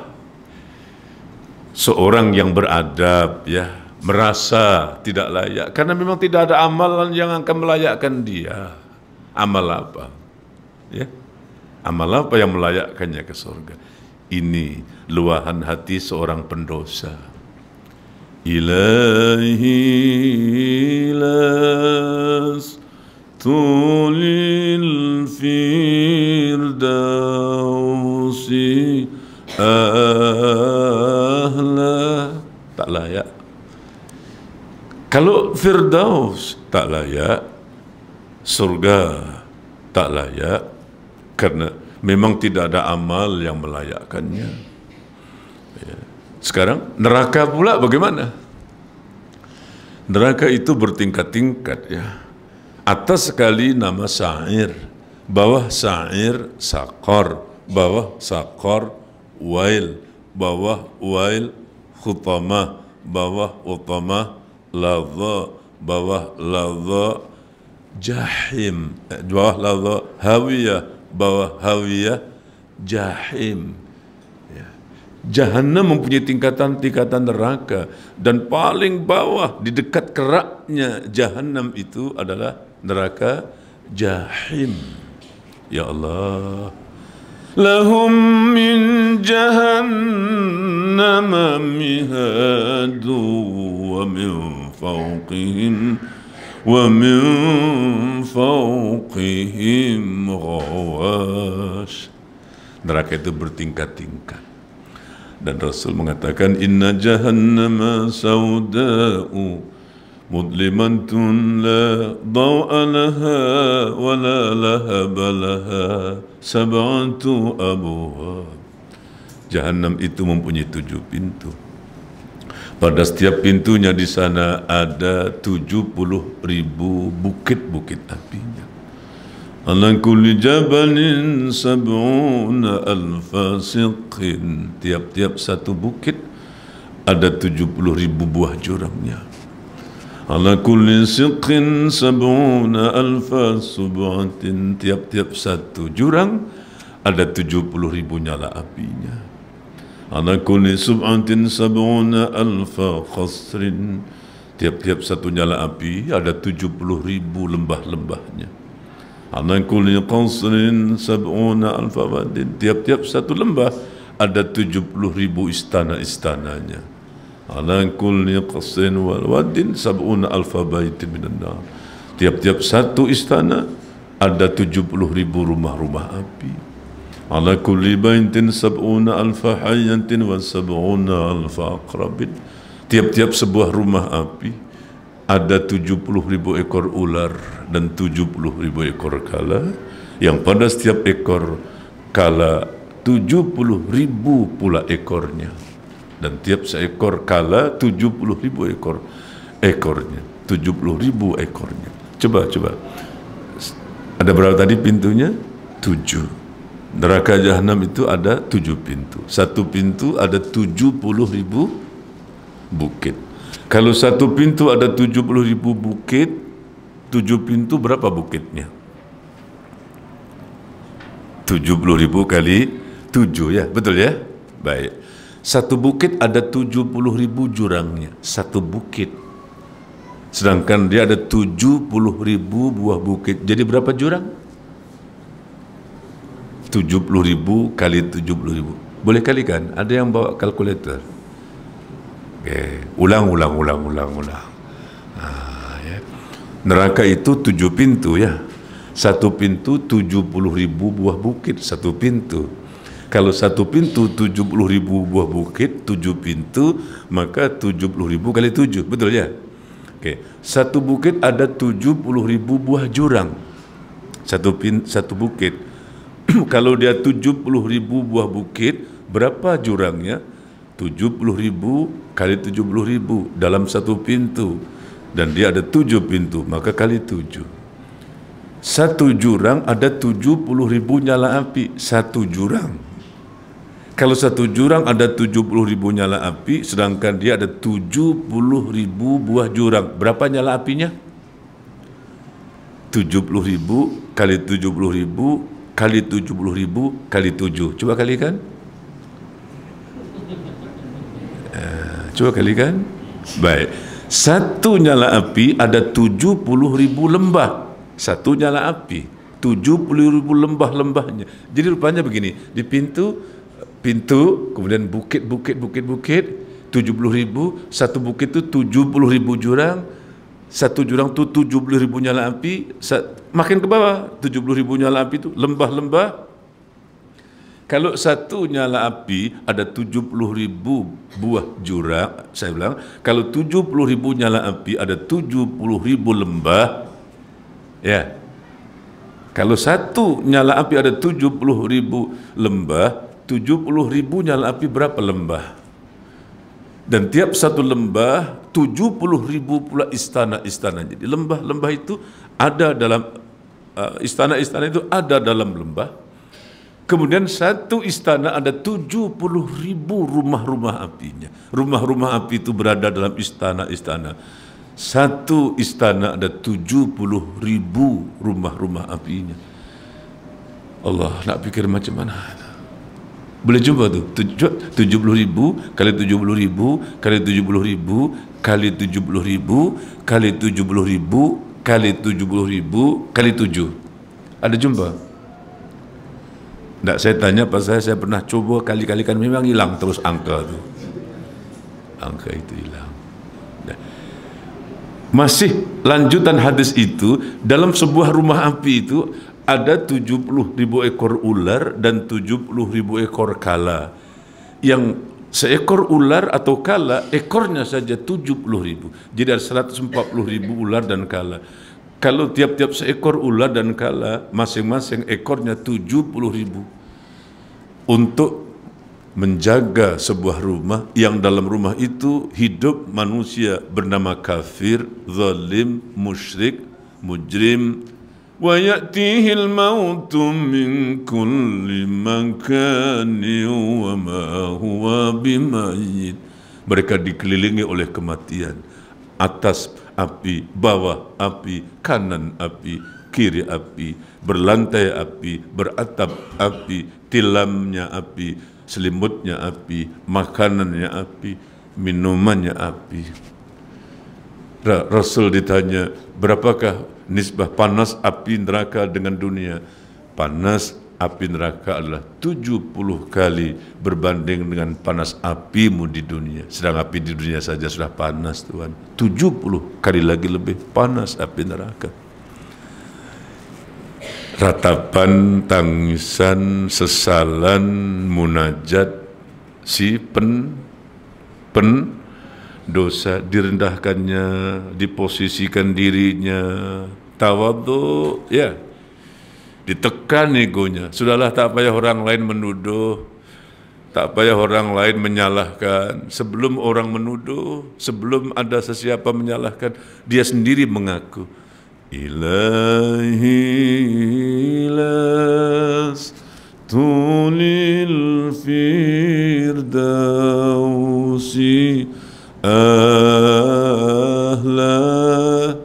seorang yang beradab ya merasa tidak layak, karena memang tidak ada amalan yang akan melayakkan dia. Amal apa? Ya, amal apa yang melayakkannya ke surga? Ini luahan hati seorang pendosa. Ilahi las tulil firdausi ahla. Tak layak. Kalau firdaus tak layak, surga tak layak, karena memang tidak ada amal yang melayakkannya. Ya. Sekarang neraka pula bagaimana? Neraka itu bertingkat-tingkat ya. Atas sekali nama sa'ir, bawah sa'ir saqar, bawah saqar wail, bawah wail khutamah, bawah utamah ladha, bawah ladha jahim, bawah ladha hawiyah, bawah hawiyah jahim. Ya. Jahannam mempunyai tingkatan-tingkatan neraka, dan paling bawah di dekat keraknya Jahannam itu adalah neraka jahim. Ya Allah, lahum min jahannam mihadu wa min fawqihim wa min fawqihim ghawash. Neraka itu bertingkat-tingkat, dan Rasul mengatakan inna jahannama sauda'u mudlimatun la daw'a laha wa la lahaba laha sab'atu abwab. Jahannam itu mempunyai tujuh pintu. Pada setiap pintunya di sana ada tujuh puluh ribu bukit-bukit apinya. Ala kulli jabalin sab'una alfa siqin. Tiap-tiap satu bukit ada tujuh puluh ribu buah jurangnya. Ala kulli siqin sab'una alfa sub'atin. Tiap-tiap satu jurang ada tujuh puluh ribu nyala apinya. Ala kulli sub'atin sab'una alfa khasrin. Tiap-tiap satu nyala api ada tujuh puluh ribu lembah-lembahnya. Ala kulli qasrin sab'una alfa wadin. Tiap-tiap satu lembah ada tujuh puluh ribu istana-istananya. Ala kulli qasrin wal wadin sab'una alfa baitin minan nar. Tiap-tiap satu istana ada tujuh puluh ribu rumah-rumah api. Ala kulli baitin sab'una alfa hayyatin wa sab'una alfa aqrabin. Tiap-tiap sebuah rumah api ada tujuh puluh ribu ekor ular dan tujuh puluh ribu ekor kala, yang pada setiap ekor kala tujuh puluh ribu pula ekornya, dan tiap seekor kala tujuh puluh ribu ekor ekornya, tujuh puluh ribu ekornya. Coba, coba. Ada berapa tadi pintunya? Tujuh. Neraka Jahanam itu ada tujuh pintu. Satu pintu ada tujuh puluh ribu bukit. Kalau satu pintu ada tujuh puluh ribu bukit, tujuh pintu berapa bukitnya? Tujuh puluh ribu kali tujuh, ya, betul ya? Baik. Satu bukit ada tujuh puluh ribu jurangnya. Satu bukit. Sedangkan dia ada tujuh puluh ribu buah bukit. Jadi berapa jurang? tujuh puluh ribu kali tujuh puluh ribu. Boleh kalikan? Ada yang bawa kalkulator? Okay. Ulang, ulang, ulang, ulang, ulang. Nah, ya. Neraka itu tujuh pintu, ya. Satu pintu tujuh puluh ribu buah bukit. Satu pintu. Kalau satu pintu tujuh puluh ribu buah bukit, tujuh pintu, maka tujuh puluh ribu kali tujuh. Betul ya? Okay. Satu bukit ada tujuh puluh ribu buah jurang. Satu, pin, satu bukit. Kalau dia tujuh puluh ribu buah bukit, berapa jurangnya? tujuh puluh ribu kali tujuh puluh ribu dalam satu pintu. Dan dia ada tujuh pintu, maka kali tujuh. Satu jurang ada tujuh puluh ribu nyala api. Satu jurang. Kalau satu jurang ada tujuh puluh ribu nyala api, sedangkan dia ada tujuh puluh ribu buah jurang. Berapa nyala apinya? tujuh puluh ribu kali tujuh puluh ribu kali tujuh puluh ribu kali tujuh. Coba kalikan. Uh, coba kalikan. Baik. Satu nyala api ada tujuh puluh ribu lembah. Satu nyala api, tujuh puluh ribu lembah-lembahnya. Jadi rupanya begini, di pintu, pintu, kemudian bukit, bukit, bukit, bukit, tujuh puluh ribu, satu bukit itu tujuh puluh ribu jurang, satu jurang itu tujuh puluh ribu nyala api, makin ke bawah, tujuh puluh ribu nyala api itu lembah-lembah. Kalau satu nyala api ada tujuh puluh ribu buah jurang, saya bilang, kalau tujuh puluh ribu nyala api ada tujuh puluh ribu lembah, ya. Kalau satu nyala api ada tujuh puluh ribu lembah, tujuh puluh ribu nyala api berapa lembah? Dan tiap satu lembah tujuh puluh ribu pula istana-istana. Jadi lembah-lembah itu ada dalam uh, istana-istana itu ada dalam lembah. Kemudian satu istana ada tujuh puluh ribu rumah-rumah apinya. Rumah-rumah api itu berada dalam istana-istana. Satu istana ada tujuh puluh ribu rumah-rumah apinya. Allah, nak fikir macam mana? Boleh jumpa tu? tujuh puluh ribu kali tujuh puluh ribu kali tujuh puluh ribu kali tujuh puluh ribu kali tujuh puluh ribu kali tujuh puluh ribu kali tujuh. Ada jumpa? Tak, saya tanya pasal saya pernah coba kali-kalikan, memang hilang terus angka tu. Angka itu hilang. Masih lanjutan hadis itu, dalam sebuah rumah api itu ada tujuh puluh ribu ekor ular dan tujuh puluh ribu ekor kala. Yang seekor ular atau kala, ekornya saja tujuh puluh ribu. Jadi ada seratus empat puluh ribu ular dan kala. Kalau tiap-tiap seekor ular dan kala, masing-masing ekornya tujuh puluh ribu. Untuk menjaga sebuah rumah yang dalam rumah itu hidup manusia bernama kafir, zalim, musyrik, mujrim. Wa ya'tihil mautu min kulli makani wa ma huwa bimayyit. Mereka dikelilingi oleh kematian. Atas api, bawah api, kanan api, kiri api, berlantai api, beratap api, tilamnya api, selimutnya api, makanannya api, minumannya api. Rasul ditanya, berapakah nisbah panas api neraka dengan dunia? Panas api neraka adalah tujuh puluh kali berbanding dengan panas apimu di dunia. Sedang api di dunia saja sudah panas, Tuhan. tujuh puluh kali lagi lebih panas api neraka. Ratapan, tangisan, sesalan, munajat, si pen, pen, dosa, direndahkannya, diposisikan dirinya, tawadhu, ya, ditekan egonya. Sudahlah, tak payah orang lain menuduh, tak payah orang lain menyalahkan. Sebelum orang menuduh, sebelum ada sesiapa menyalahkan, dia sendiri mengaku, Ilahi las tunil firdausi ahla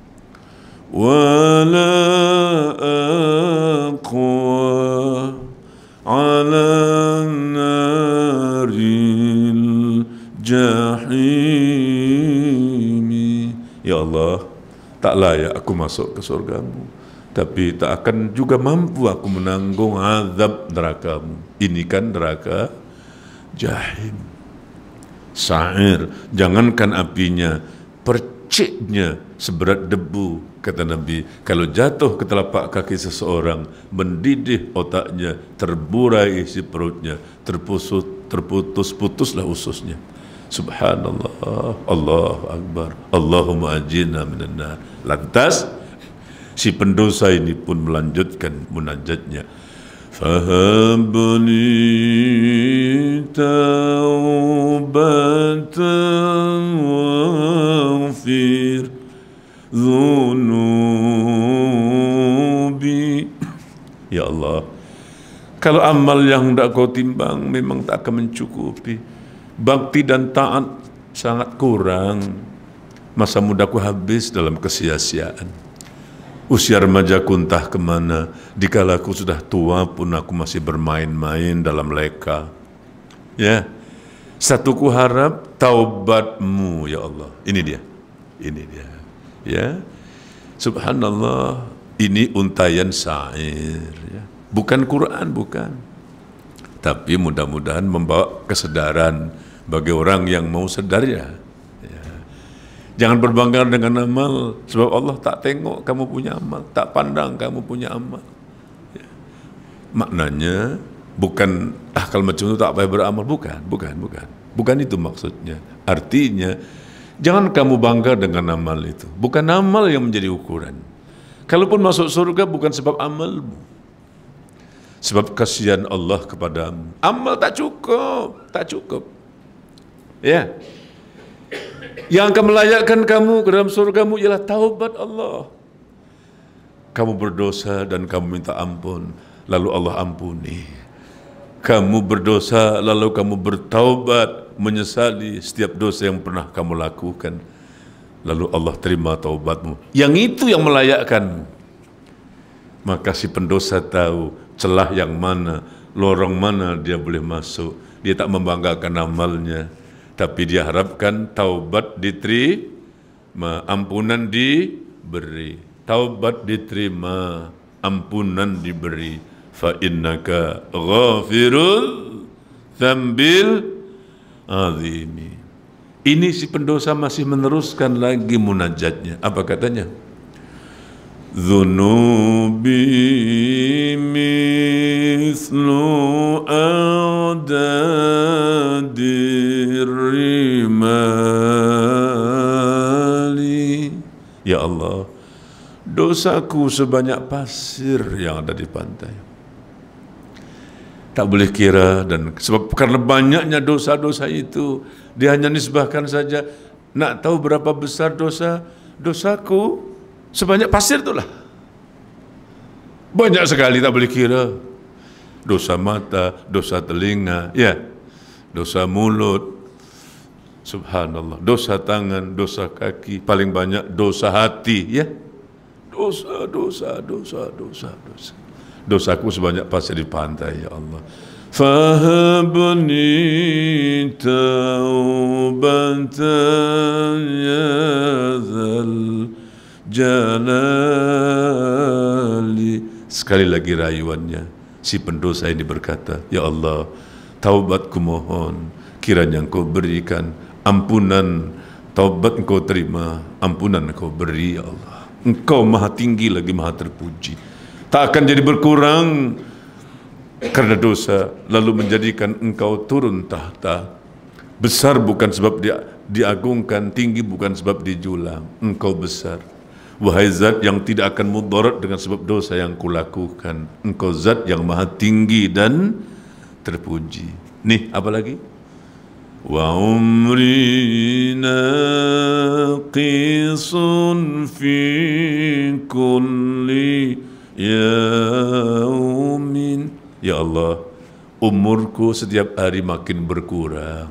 wala aqwa ala naril jahimi. Ya Allah, tak layak aku masuk ke surgamu, tapi tak akan juga mampu aku menanggung azab nerakamu. Ini kan neraka jahim, sa'ir. Jangankan apinya, perciknya seberat debu, kata Nabi. Kalau jatuh ke telapak kaki seseorang, mendidih otaknya, terburai isi perutnya, terputus, terputus-putuslah ususnya. Subhanallah, Allahu Akbar, Allahumma ajirna minan nar. Lantas si pendosa ini pun melanjutkan munajatnya, fahabli taubatan waghfir dhunubi. Ya Allah, kalau amal yang tidak kau timbang memang tak akan mencukupi. Bakti dan taat sangat kurang. Masa mudaku habis dalam kesia-siaan. Usia remajaku entah kemana. Dikala aku sudah tua pun aku masih bermain-main dalam leka. Ya, satu ku harap taubatmu ya Allah. Ini dia, ini dia. Ya, subhanallah. Ini untayan syair. Ya. Bukan Quran, bukan. Tapi mudah-mudahan membawa kesadaran bagi orang yang mau sadar, ya. Ya. Jangan berbangga dengan amal, sebab Allah tak tengok kamu punya amal, tak pandang kamu punya amal. Ya. Maknanya bukan ah kalau macam itu tak payah beramal, bukan, bukan, bukan. Bukan itu maksudnya. Artinya jangan kamu bangga dengan amal itu. Bukan amal yang menjadi ukuran. Kalaupun masuk surga bukan sebab amalmu, sebab kasihan Allah kepadamu. Amal tak cukup, tak cukup. Ya, yang akan melayakkan kamu ke dalam surgamu ialah taubat Allah. Kamu berdosa dan kamu minta ampun, lalu Allah ampuni. Kamu berdosa lalu kamu bertaubat, menyesali setiap dosa yang pernah kamu lakukan, lalu Allah terima taubatmu. Yang itu yang melayakkanmu. Maka si pendosa tahu celah yang mana, lorong mana dia boleh masuk. Dia tak membanggakan amalnya, tapi dia harapkan taubat diterima, ampunan diberi. Taubat diterima, ampunan diberi. Fa innaka ghafirul dzambil azimi. Ini si pendosa masih meneruskan lagi munajatnya. Apa katanya? Dhunubi mislu a'dadir rimali. Ya Allah, dosaku sebanyak pasir yang ada di pantai. Tak boleh kira, dan sebab karena banyaknya dosa-dosa itu, dia hanya nisbahkan saja. Nak tahu berapa besar dosa dosaku? Sebanyak pasir itulah. Banyak sekali, tak boleh kira. Dosa mata, dosa telinga, ya, dosa mulut, subhanallah, dosa tangan, dosa kaki, paling banyak dosa hati, ya. Dosa, dosa, dosa, dosa, dosa. Dosaku sebanyak pasir di pantai, ya Allah. Fahabni taubatan ya zal jalali. Sekali lagi rayuannya, si pendosa ini berkata, ya Allah, taubatku mohon, kiranya Engkau berikan ampunan. Taubat Engkau terima, ampunan Engkau beri, ya Allah. Engkau maha tinggi lagi maha terpuji. Tak akan jadi berkurang karena dosa, lalu menjadikan Engkau turun tahta. Besar bukan sebab dia diagungkan, tinggi bukan sebab dijulang. Engkau besar. Wahai zat yang tidak akan mudarat dengan sebab dosa yang kulakukan. Engkau zat yang maha tinggi dan terpuji. Nih, apa lagi? Wa umri naqisun fi kulli yaumin. Ya Allah, umurku setiap hari makin berkurang.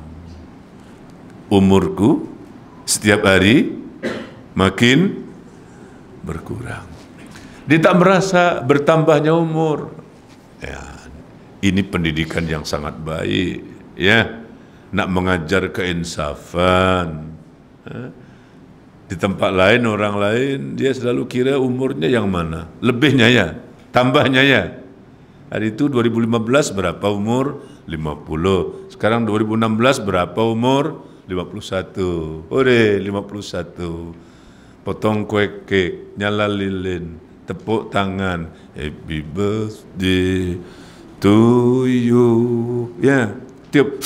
Umurku setiap hari makin berkurang. Dia tak merasa bertambahnya umur. Ya, ini pendidikan yang sangat baik. Ya, nak mengajar keinsafan. Di tempat lain, orang lain, dia selalu kira umurnya yang mana? Lebihnya ya, tambahnya ya. Hari itu dua ribu lima belas berapa umur? lima puluh. Sekarang dua ribu enam belas berapa umur? lima puluh satu. Ore, lima puluh satu. Potong kue kek, nyala lilin, tepuk tangan, happy birthday to you. Ya, tiup.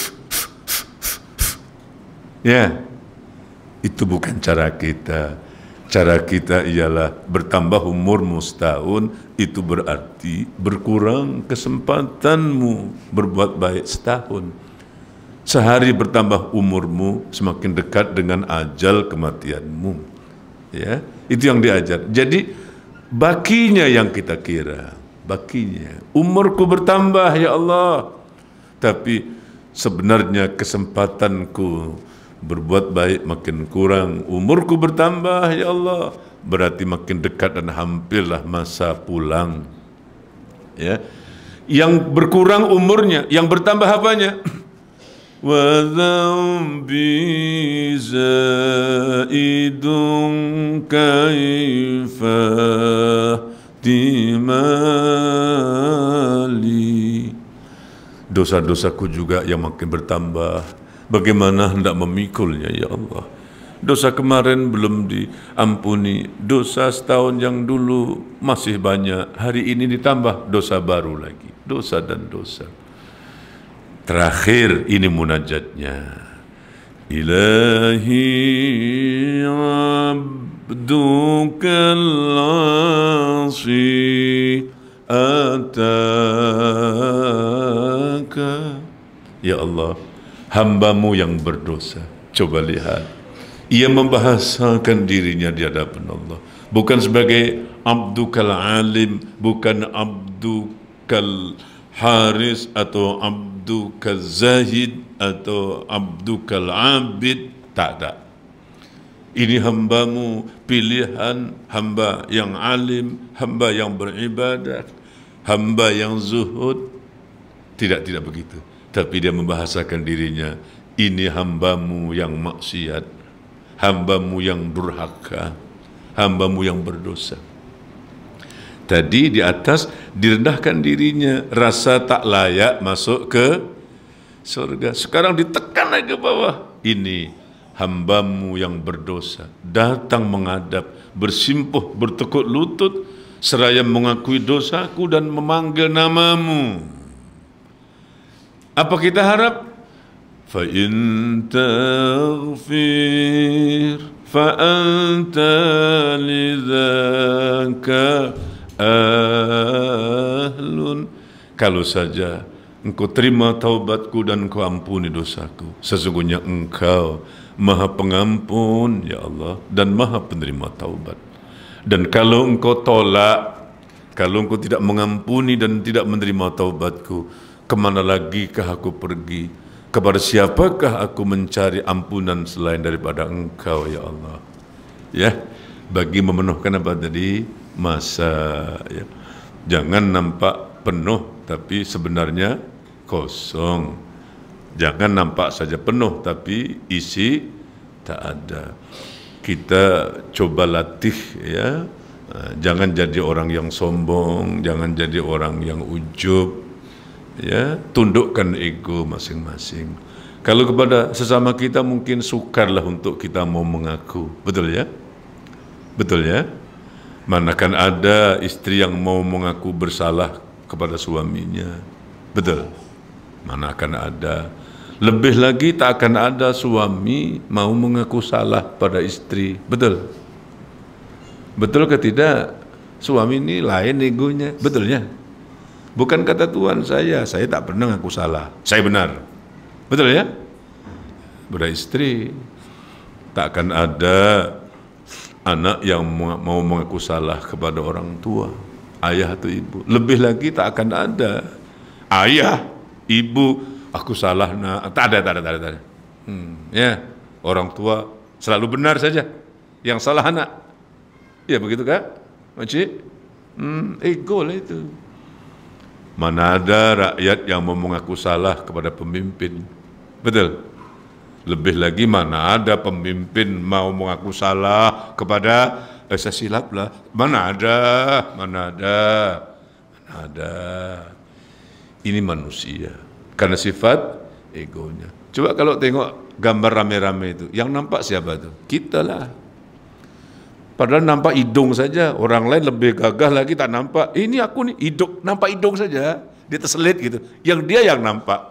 Ya, itu bukan cara kita. Cara kita ialah bertambah umurmu setahun, itu berarti berkurang kesempatanmu berbuat baik setahun. Sehari bertambah umurmu, semakin dekat dengan ajal kematianmu. Ya, itu yang diajar. Jadi bakinya yang kita kira, bakinya. Umurku bertambah ya Allah, tapi sebenarnya kesempatanku berbuat baik makin kurang. Umurku bertambah ya Allah, berarti makin dekat dan hampirlah masa pulang. Ya, yang berkurang umurnya, yang bertambah apanya? Wa dhanbi zaidun kaifa timali. Dosa-dosaku juga yang makin bertambah. Bagaimana hendak memikulnya ya Allah? Dosa kemarin belum diampuni, dosa setahun yang dulu masih banyak, hari ini ditambah dosa baru lagi, dosa dan dosa. Terakhir ini munajatnya. Ilahi abdukal asi ataka. Ya Allah, hambamu yang berdosa. Coba lihat, ia membahasakan dirinya di hadapan Allah, bukan sebagai abdukal alim, bukan abdukal haris atau abdukal zahid atau abdukal abid. Tak ada. Ini hambamu, pilihan hamba yang alim, hamba yang beribadah, hamba yang zuhud. Tidak, tidak begitu. Tapi dia membahasakan dirinya, ini hambamu yang maksiat, hambamu yang durhaka, hambamu yang berdosa. Tadi di atas direndahkan dirinya, rasa tak layak masuk ke surga. Sekarang ditekan lagi ke bawah. Ini hambamu yang berdosa, datang menghadap, bersimpuh, bertekuk lutut, seraya mengakui dosaku dan memanggil namamu. Apa kita harap? Fa in taghfir fa anta lidzaka ahlun. Kalau saja engkau terima taubatku dan engkau ampuni dosaku, sesungguhnya engkau maha pengampun ya Allah dan maha penerima taubat. Dan kalau engkau tolak, kalau engkau tidak mengampuni dan tidak menerima taubatku, kemana lagi kah aku pergi? Kepada siapakah aku mencari ampunan selain daripada engkau ya Allah? Ya, bagi memenuhkan apa tadi? Masa ya. Jangan nampak penuh tapi sebenarnya kosong. Jangan nampak saja penuh tapi isi tak ada. Kita coba latih ya. Jangan jadi orang yang sombong, jangan jadi orang yang ujub. Ya, tundukkan ego masing-masing. Kalau kepada sesama kita mungkin sukarlah untuk kita mau mengaku. Betul ya? Betul ya? Manakan ada istri yang mau mengaku bersalah kepada suaminya. Betul. Mana akan ada. Lebih lagi tak akan ada suami mau mengaku salah pada istri. Betul? Betul ke tidak? Suami ini lain egonya. Betulnya? Bukan kata Tuhan saya, saya tak pernah ngaku salah. Saya benar. Betul ya? Pada istri, tak akan ada anak yang mau mengaku salah kepada orang tua, ayah atau ibu. Lebih lagi tak akan ada ayah, ibu, aku salah nak. Tak ada, tak ada, tak ada. Tak ada. Hmm, ya, orang tua selalu benar saja, yang salah anak. Ya begitu kak, Makcik? Hmm, ego lah itu. Mana ada rakyat yang mau mengaku salah kepada pemimpin. Betul? Lebih lagi mana ada pemimpin mau mengaku salah kepada eh, saya silap lah. Mana ada, mana ada, mana ada. Ini manusia. Karena sifat egonya. Coba kalau tengok gambar rame-rame itu, yang nampak siapa tuh? Kita lah. Padahal nampak hidung saja, orang lain lebih gagah lagi tak nampak. Ini aku nih, hidung, nampak hidung saja, dia terselit gitu. Yang dia yang nampak.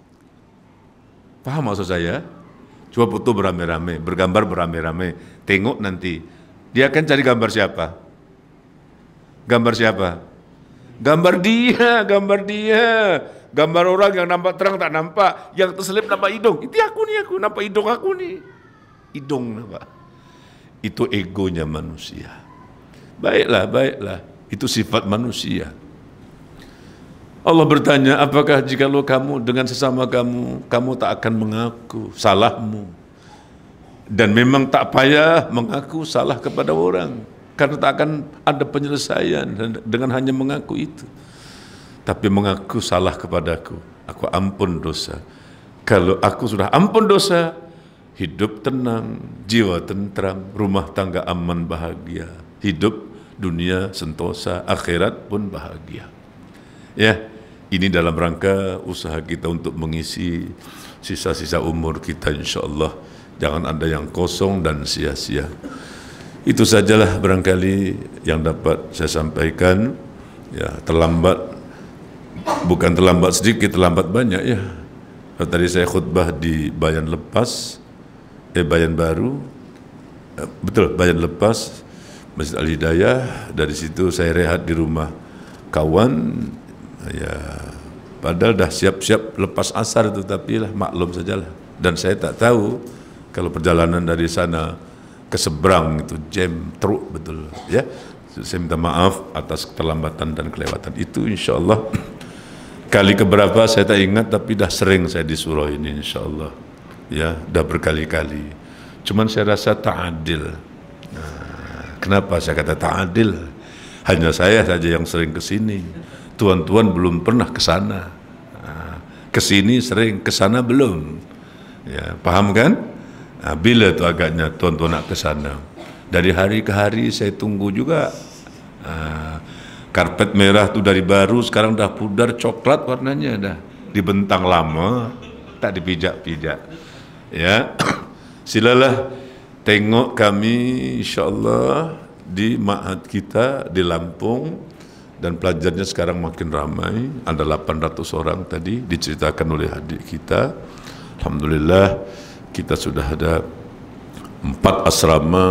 Paham maksud saya? Coba foto beramai-ramai, bergambar beramai-ramai. Tengok nanti, dia akan cari gambar siapa? Gambar siapa? Gambar dia, gambar dia. Gambar orang yang nampak terang tak nampak, yang terselip nampak hidung. Itu aku nih, aku nampak hidung aku nih. Hidung nampak. Itu egonya manusia. Baiklah, baiklah. Itu sifat manusia. Allah bertanya, apakah jikalau kamu dengan sesama kamu, kamu tak akan mengaku salahmu. Dan memang tak payah mengaku salah kepada orang. Karena tak akan ada penyelesaian dengan hanya mengaku itu. Tapi mengaku salah kepadaku, aku ampun dosa. Kalau aku sudah ampun dosa, hidup tenang, jiwa tentram, rumah tangga aman bahagia, hidup dunia sentosa, akhirat pun bahagia. Ya, ini dalam rangka usaha kita untuk mengisi sisa-sisa umur kita, insya Allah. Jangan ada yang kosong dan sia-sia. Itu sajalah barangkali yang dapat saya sampaikan. Ya, terlambat, bukan terlambat sedikit, terlambat banyak ya. Tadi saya khutbah di Bayan Lepas, eh Bayan Baru, eh, betul Bayan Lepas, Masjid Al Hidayah. Dari situ saya rehat di rumah kawan, ya padahal dah siap-siap lepas asar itu, tapi lah maklum sajalah. Dan saya tak tahu kalau perjalanan dari sana ke seberang itu jam truk betul, ya. Saya minta maaf atas keterlambatan dan kelewatan itu. Insya Allah kali keberapa saya tak ingat, tapi dah sering saya di surau ini, insya Allah. Ya, dah berkali-kali. Cuman saya rasa tak adil. Nah, kenapa saya kata tak adil? Hanya saya saja yang sering ke sini. Tuan-tuan belum pernah ke sana. Nah, ke sini sering, ke sana belum. Ya, paham kan? Nah, bila itu agaknya tuan-tuan nak ke sana? Dari hari ke hari saya tunggu juga. Nah, karpet merah tu dari baru, sekarang dah pudar coklat warnanya dah. Dibentang lama, tak dipijak-pijak. Ya, silalah tengok kami insyaAllah di ma'had kita di Lampung, dan pelajarnya sekarang makin ramai, ada delapan ratus orang tadi diceritakan oleh adik kita. Alhamdulillah kita sudah ada empat asrama,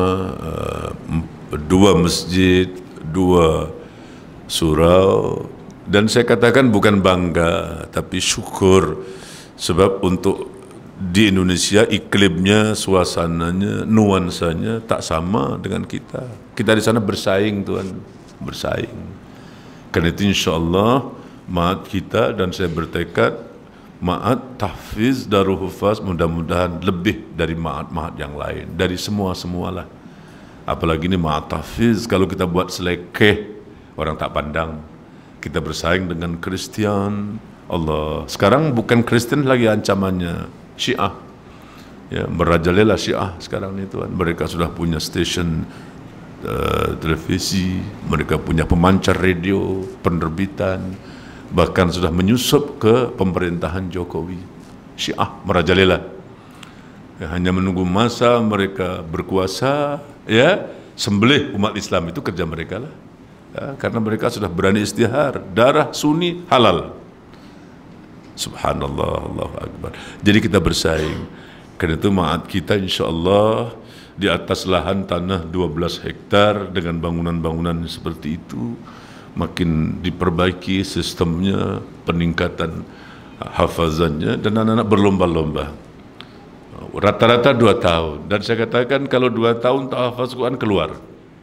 dua masjid, dua surau, dan saya katakan bukan bangga tapi syukur, sebab untuk di Indonesia iklimnya, suasananya, nuansanya tak sama dengan kita. Kita di sana bersaing, Tuhan, bersaing. Karena itu insya Allah ma'at kita, dan saya bertekad ma'at tahfiz Darul Hufaz mudah-mudahan lebih dari ma'at-ma'at yang lain, dari semua-semualah. Apalagi ini ma'at tahfiz, kalau kita buat selekeh orang tak pandang. Kita bersaing dengan Kristen. Allah, sekarang bukan Kristen lagi ancamannya, Syiah. Ya, merajalela Syiah sekarang ini, Tuhan. Mereka sudah punya stesen uh, televisi, mereka punya pemancar radio, penerbitan, bahkan sudah menyusup ke pemerintahan Jokowi. Syiah merajalela. Ya, hanya menunggu masa mereka berkuasa, ya, sembelih umat Islam, itu kerja mereka lah. Ya, karena mereka sudah berani istihar, darah Sunni halal, Subhanallah, Allahu Akbar. Jadi kita bersaing. Karena itu ma'ad kita insya-Allah di atas lahan tanah dua belas hektar dengan bangunan-bangunan seperti itu makin diperbaiki sistemnya, peningkatan hafazannya, dan anak-anak berlomba-lomba. Rata-rata dua tahun, dan saya katakan kalau dua tahun tak hafaz Quran keluar.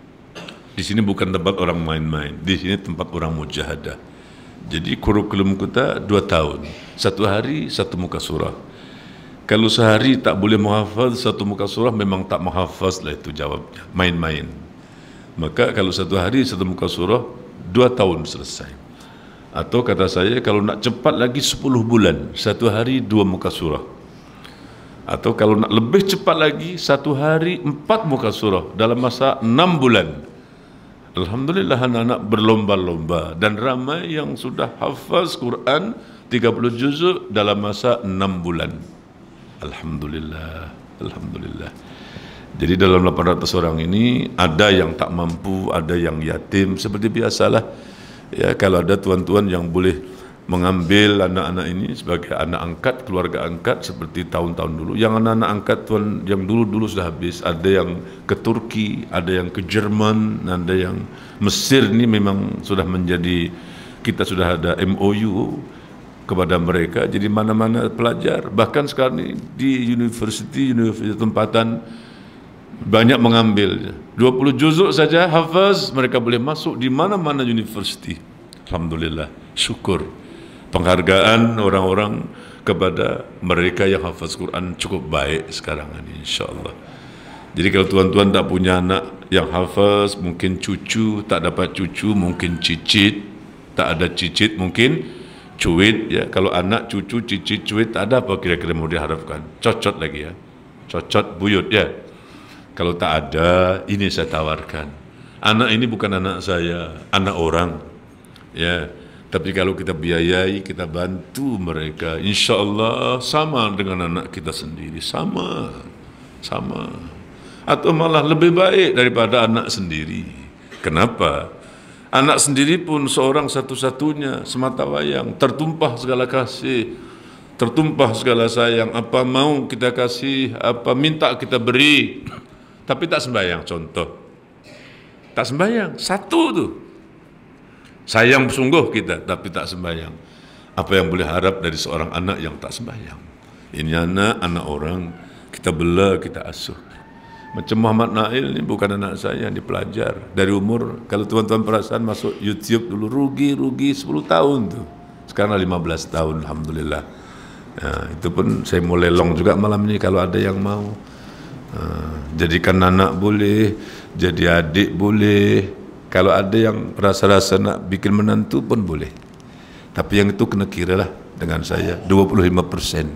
Di sini bukan tempat orang main-main, di sini tempat orang mujahadah. Jadi kurikulum kita dua tahun, satu hari satu muka surah. Kalau sehari tak boleh menghafaz satu muka surah, memang tak menghafaz lah, itu jawabnya, main-main. Maka kalau satu hari satu muka surah, dua tahun selesai. Atau kata saya, kalau nak cepat lagi sepuluh bulan, satu hari dua muka surah. Atau kalau nak lebih cepat lagi, satu hari empat muka surah dalam masa enam bulan. Alhamdulillah anak-anak berlomba-lomba, dan ramai yang sudah hafaz Quran tiga puluh juzuk dalam masa enam bulan. Alhamdulillah, Alhamdulillah. Jadi dalam lapan ratus orang ini ada yang tak mampu, ada yang yatim, seperti biasalah. Ya, kalau ada tuan-tuan yang boleh mengambil anak-anak ini sebagai anak angkat, keluarga angkat seperti tahun-tahun dulu. Yang anak-anak angkat tuan yang dulu-dulu sudah habis, ada yang ke Turki, ada yang ke Jerman, ada yang Mesir. Ini memang sudah menjadi, kita sudah ada M O U kepada mereka. Jadi mana-mana pelajar, bahkan sekarang ini di universiti, universitas tempatan banyak mengambil. dua puluh juzuk saja hafaz, mereka boleh masuk di mana-mana universiti. Alhamdulillah, syukur. Penghargaan orang-orang kepada mereka yang hafaz Quran cukup baik sekarang ini, insya-Allah. Jadi kalau tuan-tuan tak punya anak yang hafaz, mungkin cucu, tak dapat cucu, mungkin cicit, tak ada cicit, mungkin cuit. Ya, kalau anak, cucu, cicit, cuit, tak ada apa kira-kira mau diharapkan. Cocot lagi ya, cocot buyut ya. Kalau tak ada, ini saya tawarkan. Anak ini bukan anak saya, anak orang. Ya. Tapi kalau kita biayai, kita bantu mereka, insya Allah sama dengan anak kita sendiri, sama, sama, atau malah lebih baik daripada anak sendiri. Kenapa? Anak sendiri pun seorang satu-satunya, semata wayang, tertumpah segala kasih, tertumpah segala sayang. Apa mau kita kasih, apa minta kita beri, tapi tak sembahyang. Contoh, tak sembahyang, satu tu. Sayang sungguh kita, tapi tak sembahyang. Apa yang boleh harap dari seorang anak yang tak sembahyang? Ini anak, anak orang, kita bela, kita asuh. Macam Muhammad Nail ni bukan anak saya, dia pelajar. Dari umur, kalau tuan-tuan perasaan masuk YouTube dulu, rugi-rugi sepuluh tahun tu. Sekarang lima belas tahun, Alhamdulillah. Ya, itu pun saya mau lelong juga malam ni kalau ada yang mau. Uh, jadikan anak boleh, jadi adik boleh. Kalau ada yang rasa-rasa nak bikin menantu pun boleh. Tapi yang itu kena kira lah dengan saya, dua puluh lima persen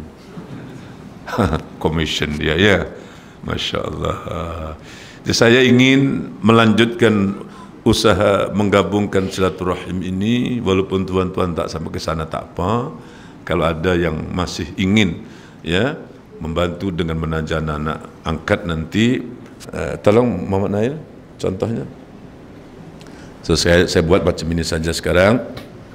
commission dia, ya. Masya Allah. Jadi saya ingin melanjutkan usaha menggabungkan silaturahim ini, walaupun tuan-tuan tak sampai ke sana tak apa. Kalau ada yang masih ingin, ya, membantu dengan menaja anak angkat nanti, uh, tolong Muhammad Nail contohnya. So saya, saya buat macam ini saja sekarang.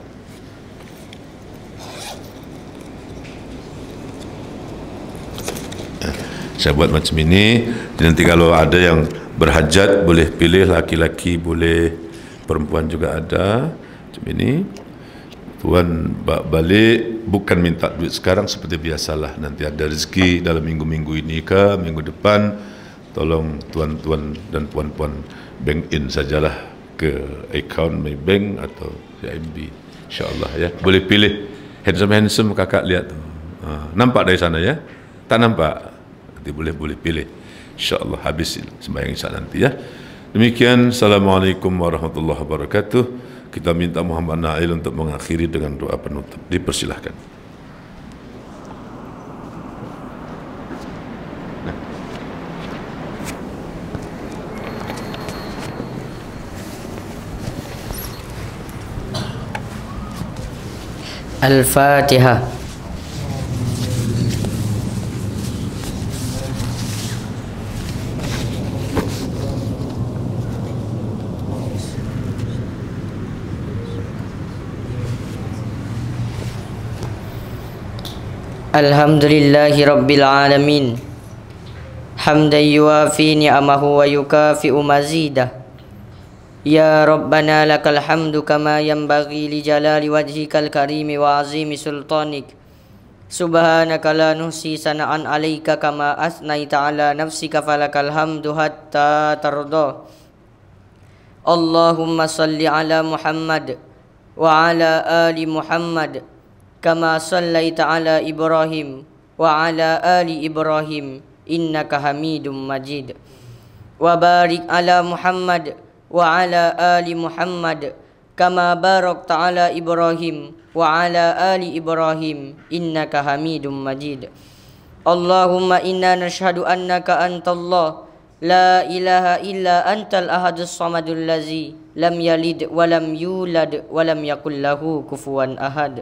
Saya buat macam ini. Nanti kalau ada yang berhajat boleh pilih, laki-laki boleh, perempuan juga ada. Macam ini. Tuan balik, bukan minta duit sekarang seperti biasalah. Nanti ada rezeki dalam minggu-minggu ini ke minggu depan. Tolong tuan-tuan dan puan-puan bank in sajalah ke account Maybank atau C I M B, insyaAllah ya. Boleh pilih handsome-handsome kakak lihat tu. Ha, nampak dari sana ya? Tak nampak? Nanti boleh boleh pilih, insyaAllah. Habis sembahyang isya nanti ya. Demikian, Assalamualaikum warahmatullahi wabarakatuh. Kita minta Muhammad Nail untuk mengakhiri dengan doa penutup. Dipersilahkan. Al-Fatihah. Alhamdulillahi Rabbil Alamin, hamdan yuafi ni'amahu wa yukafi'u mazidah. Ya Rabbana lakal hamdu kama yanbaghi li jalali wajhikal karimi wa azimi sultanik. Subhanaka la nuhsi sana'an alaika kama asnaita ala nafsika falakal hamdu hatta tarda. Allahumma salli ala Muhammad wa ala ali Muhammad kama sallaita ala Ibrahim wa ala ali Ibrahim innaka Hamidum Majid. Wa barik ala Muhammad wa ala ali Muhammad kama barakta ala Ibrahim wa ala ali Ibrahim innaka Hamidum Majid. Allahumma inna nashhadu annaka antallah la ilaha illa antal ahadus samadul lazi lam yalid wa lam yulad wa lam yakul lahu kufuwan ahad.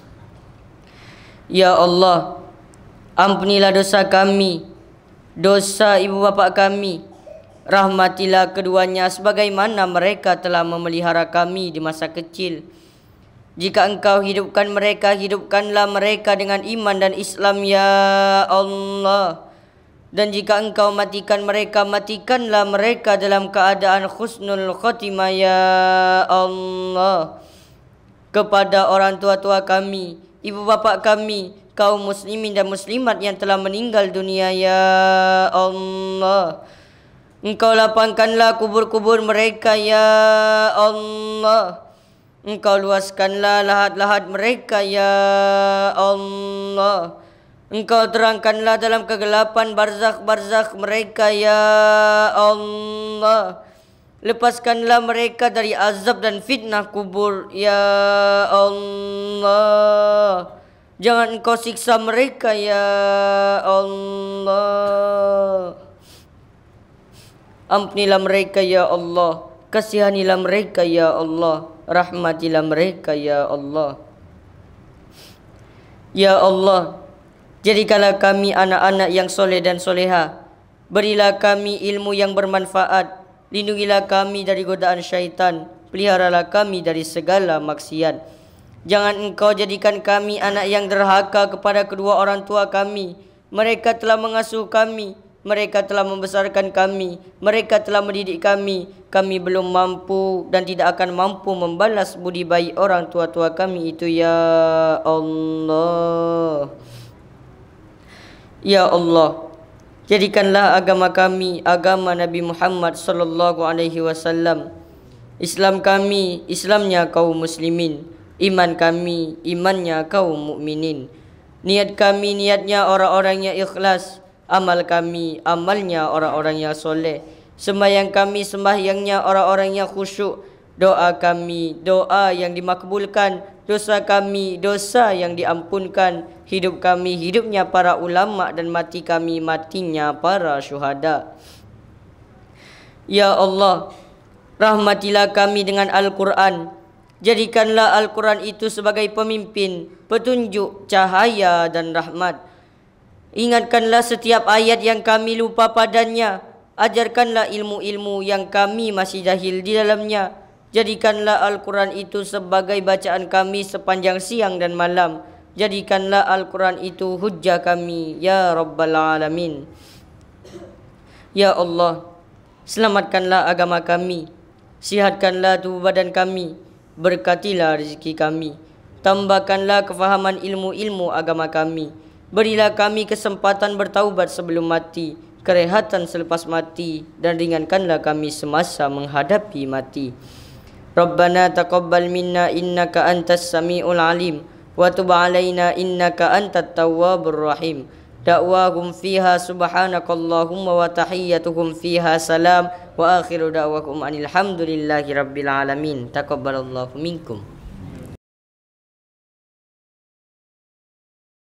Ya Allah, ampunilah dosa kami, dosa ibu bapa kami. Rahmatilah keduanya sebagaimana mereka telah memelihara kami di masa kecil. Jika Engkau hidupkan mereka, hidupkanlah mereka dengan iman dan Islam, ya Allah. Dan jika Engkau matikan mereka, matikanlah mereka dalam keadaan husnul khotimah, ya Allah. Kepada orang tua-tua kami, ibu bapa kami, kaum muslimin dan muslimat yang telah meninggal dunia, ya Allah. Engkau lapangkanlah kubur-kubur mereka, ya Allah. Engkau luaskanlah lahat-lahat mereka, ya Allah. Engkau terangkanlah dalam kegelapan barzakh-barzakh mereka, ya Allah. Lepaskanlah mereka dari azab dan fitnah kubur, ya Allah. Jangan Engkau siksa mereka, ya Allah. Ampunilah mereka, ya Allah. Kasihanilah mereka, ya Allah. Rahmatilah mereka, ya Allah. Ya Allah, jadikanlah kami anak-anak yang soleh dan soleha. Berilah kami ilmu yang bermanfaat. Lindungilah kami dari godaan syaitan. Peliharalah kami dari segala maksiat. Jangan Engkau jadikan kami anak yang derhaka kepada kedua orang tua kami. Mereka telah mengasuh kami, mereka telah membesarkan kami, mereka telah mendidik kami. Kami belum mampu dan tidak akan mampu membalas budi baik orang tua-tua kami itu, ya Allah. Ya Allah, jadikanlah agama kami agama Nabi Muhammad sallallahu alaihi wasallam. Islam kami Islamnya kaum muslimin, iman kami imannya kaum mukminin. Niat kami niatnya orang-orang yang ikhlas, amal kami amalnya orang-orang yang soleh. Sembahyang kami sembahyangnya orang-orang yang khusyuk. Doa kami doa yang dimakbulkan. Dosa kami dosa yang diampunkan. Hidup kami hidupnya para ulama dan mati kami matinya para syuhada. Ya Allah, rahmatilah kami dengan Al-Quran. Jadikanlah Al-Quran itu sebagai pemimpin, petunjuk, cahaya dan rahmat. Ingatkanlah setiap ayat yang kami lupa padanya. Ajarkanlah ilmu-ilmu yang kami masih jahil di dalamnya. Jadikanlah Al-Quran itu sebagai bacaan kami sepanjang siang dan malam. Jadikanlah Al-Quran itu hujjah kami, ya Rabbal Alamin. Ya Allah, selamatkanlah agama kami. Sihatkanlah tubuh badan kami. Berkatilah rezeki kami. Tambahkanlah kefahaman ilmu-ilmu agama kami. Berilah kami kesempatan bertaubat sebelum mati, kerehatan selepas mati, dan ringankanlah kami semasa menghadapi mati. Rabbana taqabbal minna innaka antas sami'ul alim wa tub alaina innaka antat tawwabur rahim. Da'wahum fiha subhanakallahumma wa tahiyyatuhum fiha salam wa akhiru da'wakum anil hamdulillahi rabbil alamin. Taqabbalallahu minkum.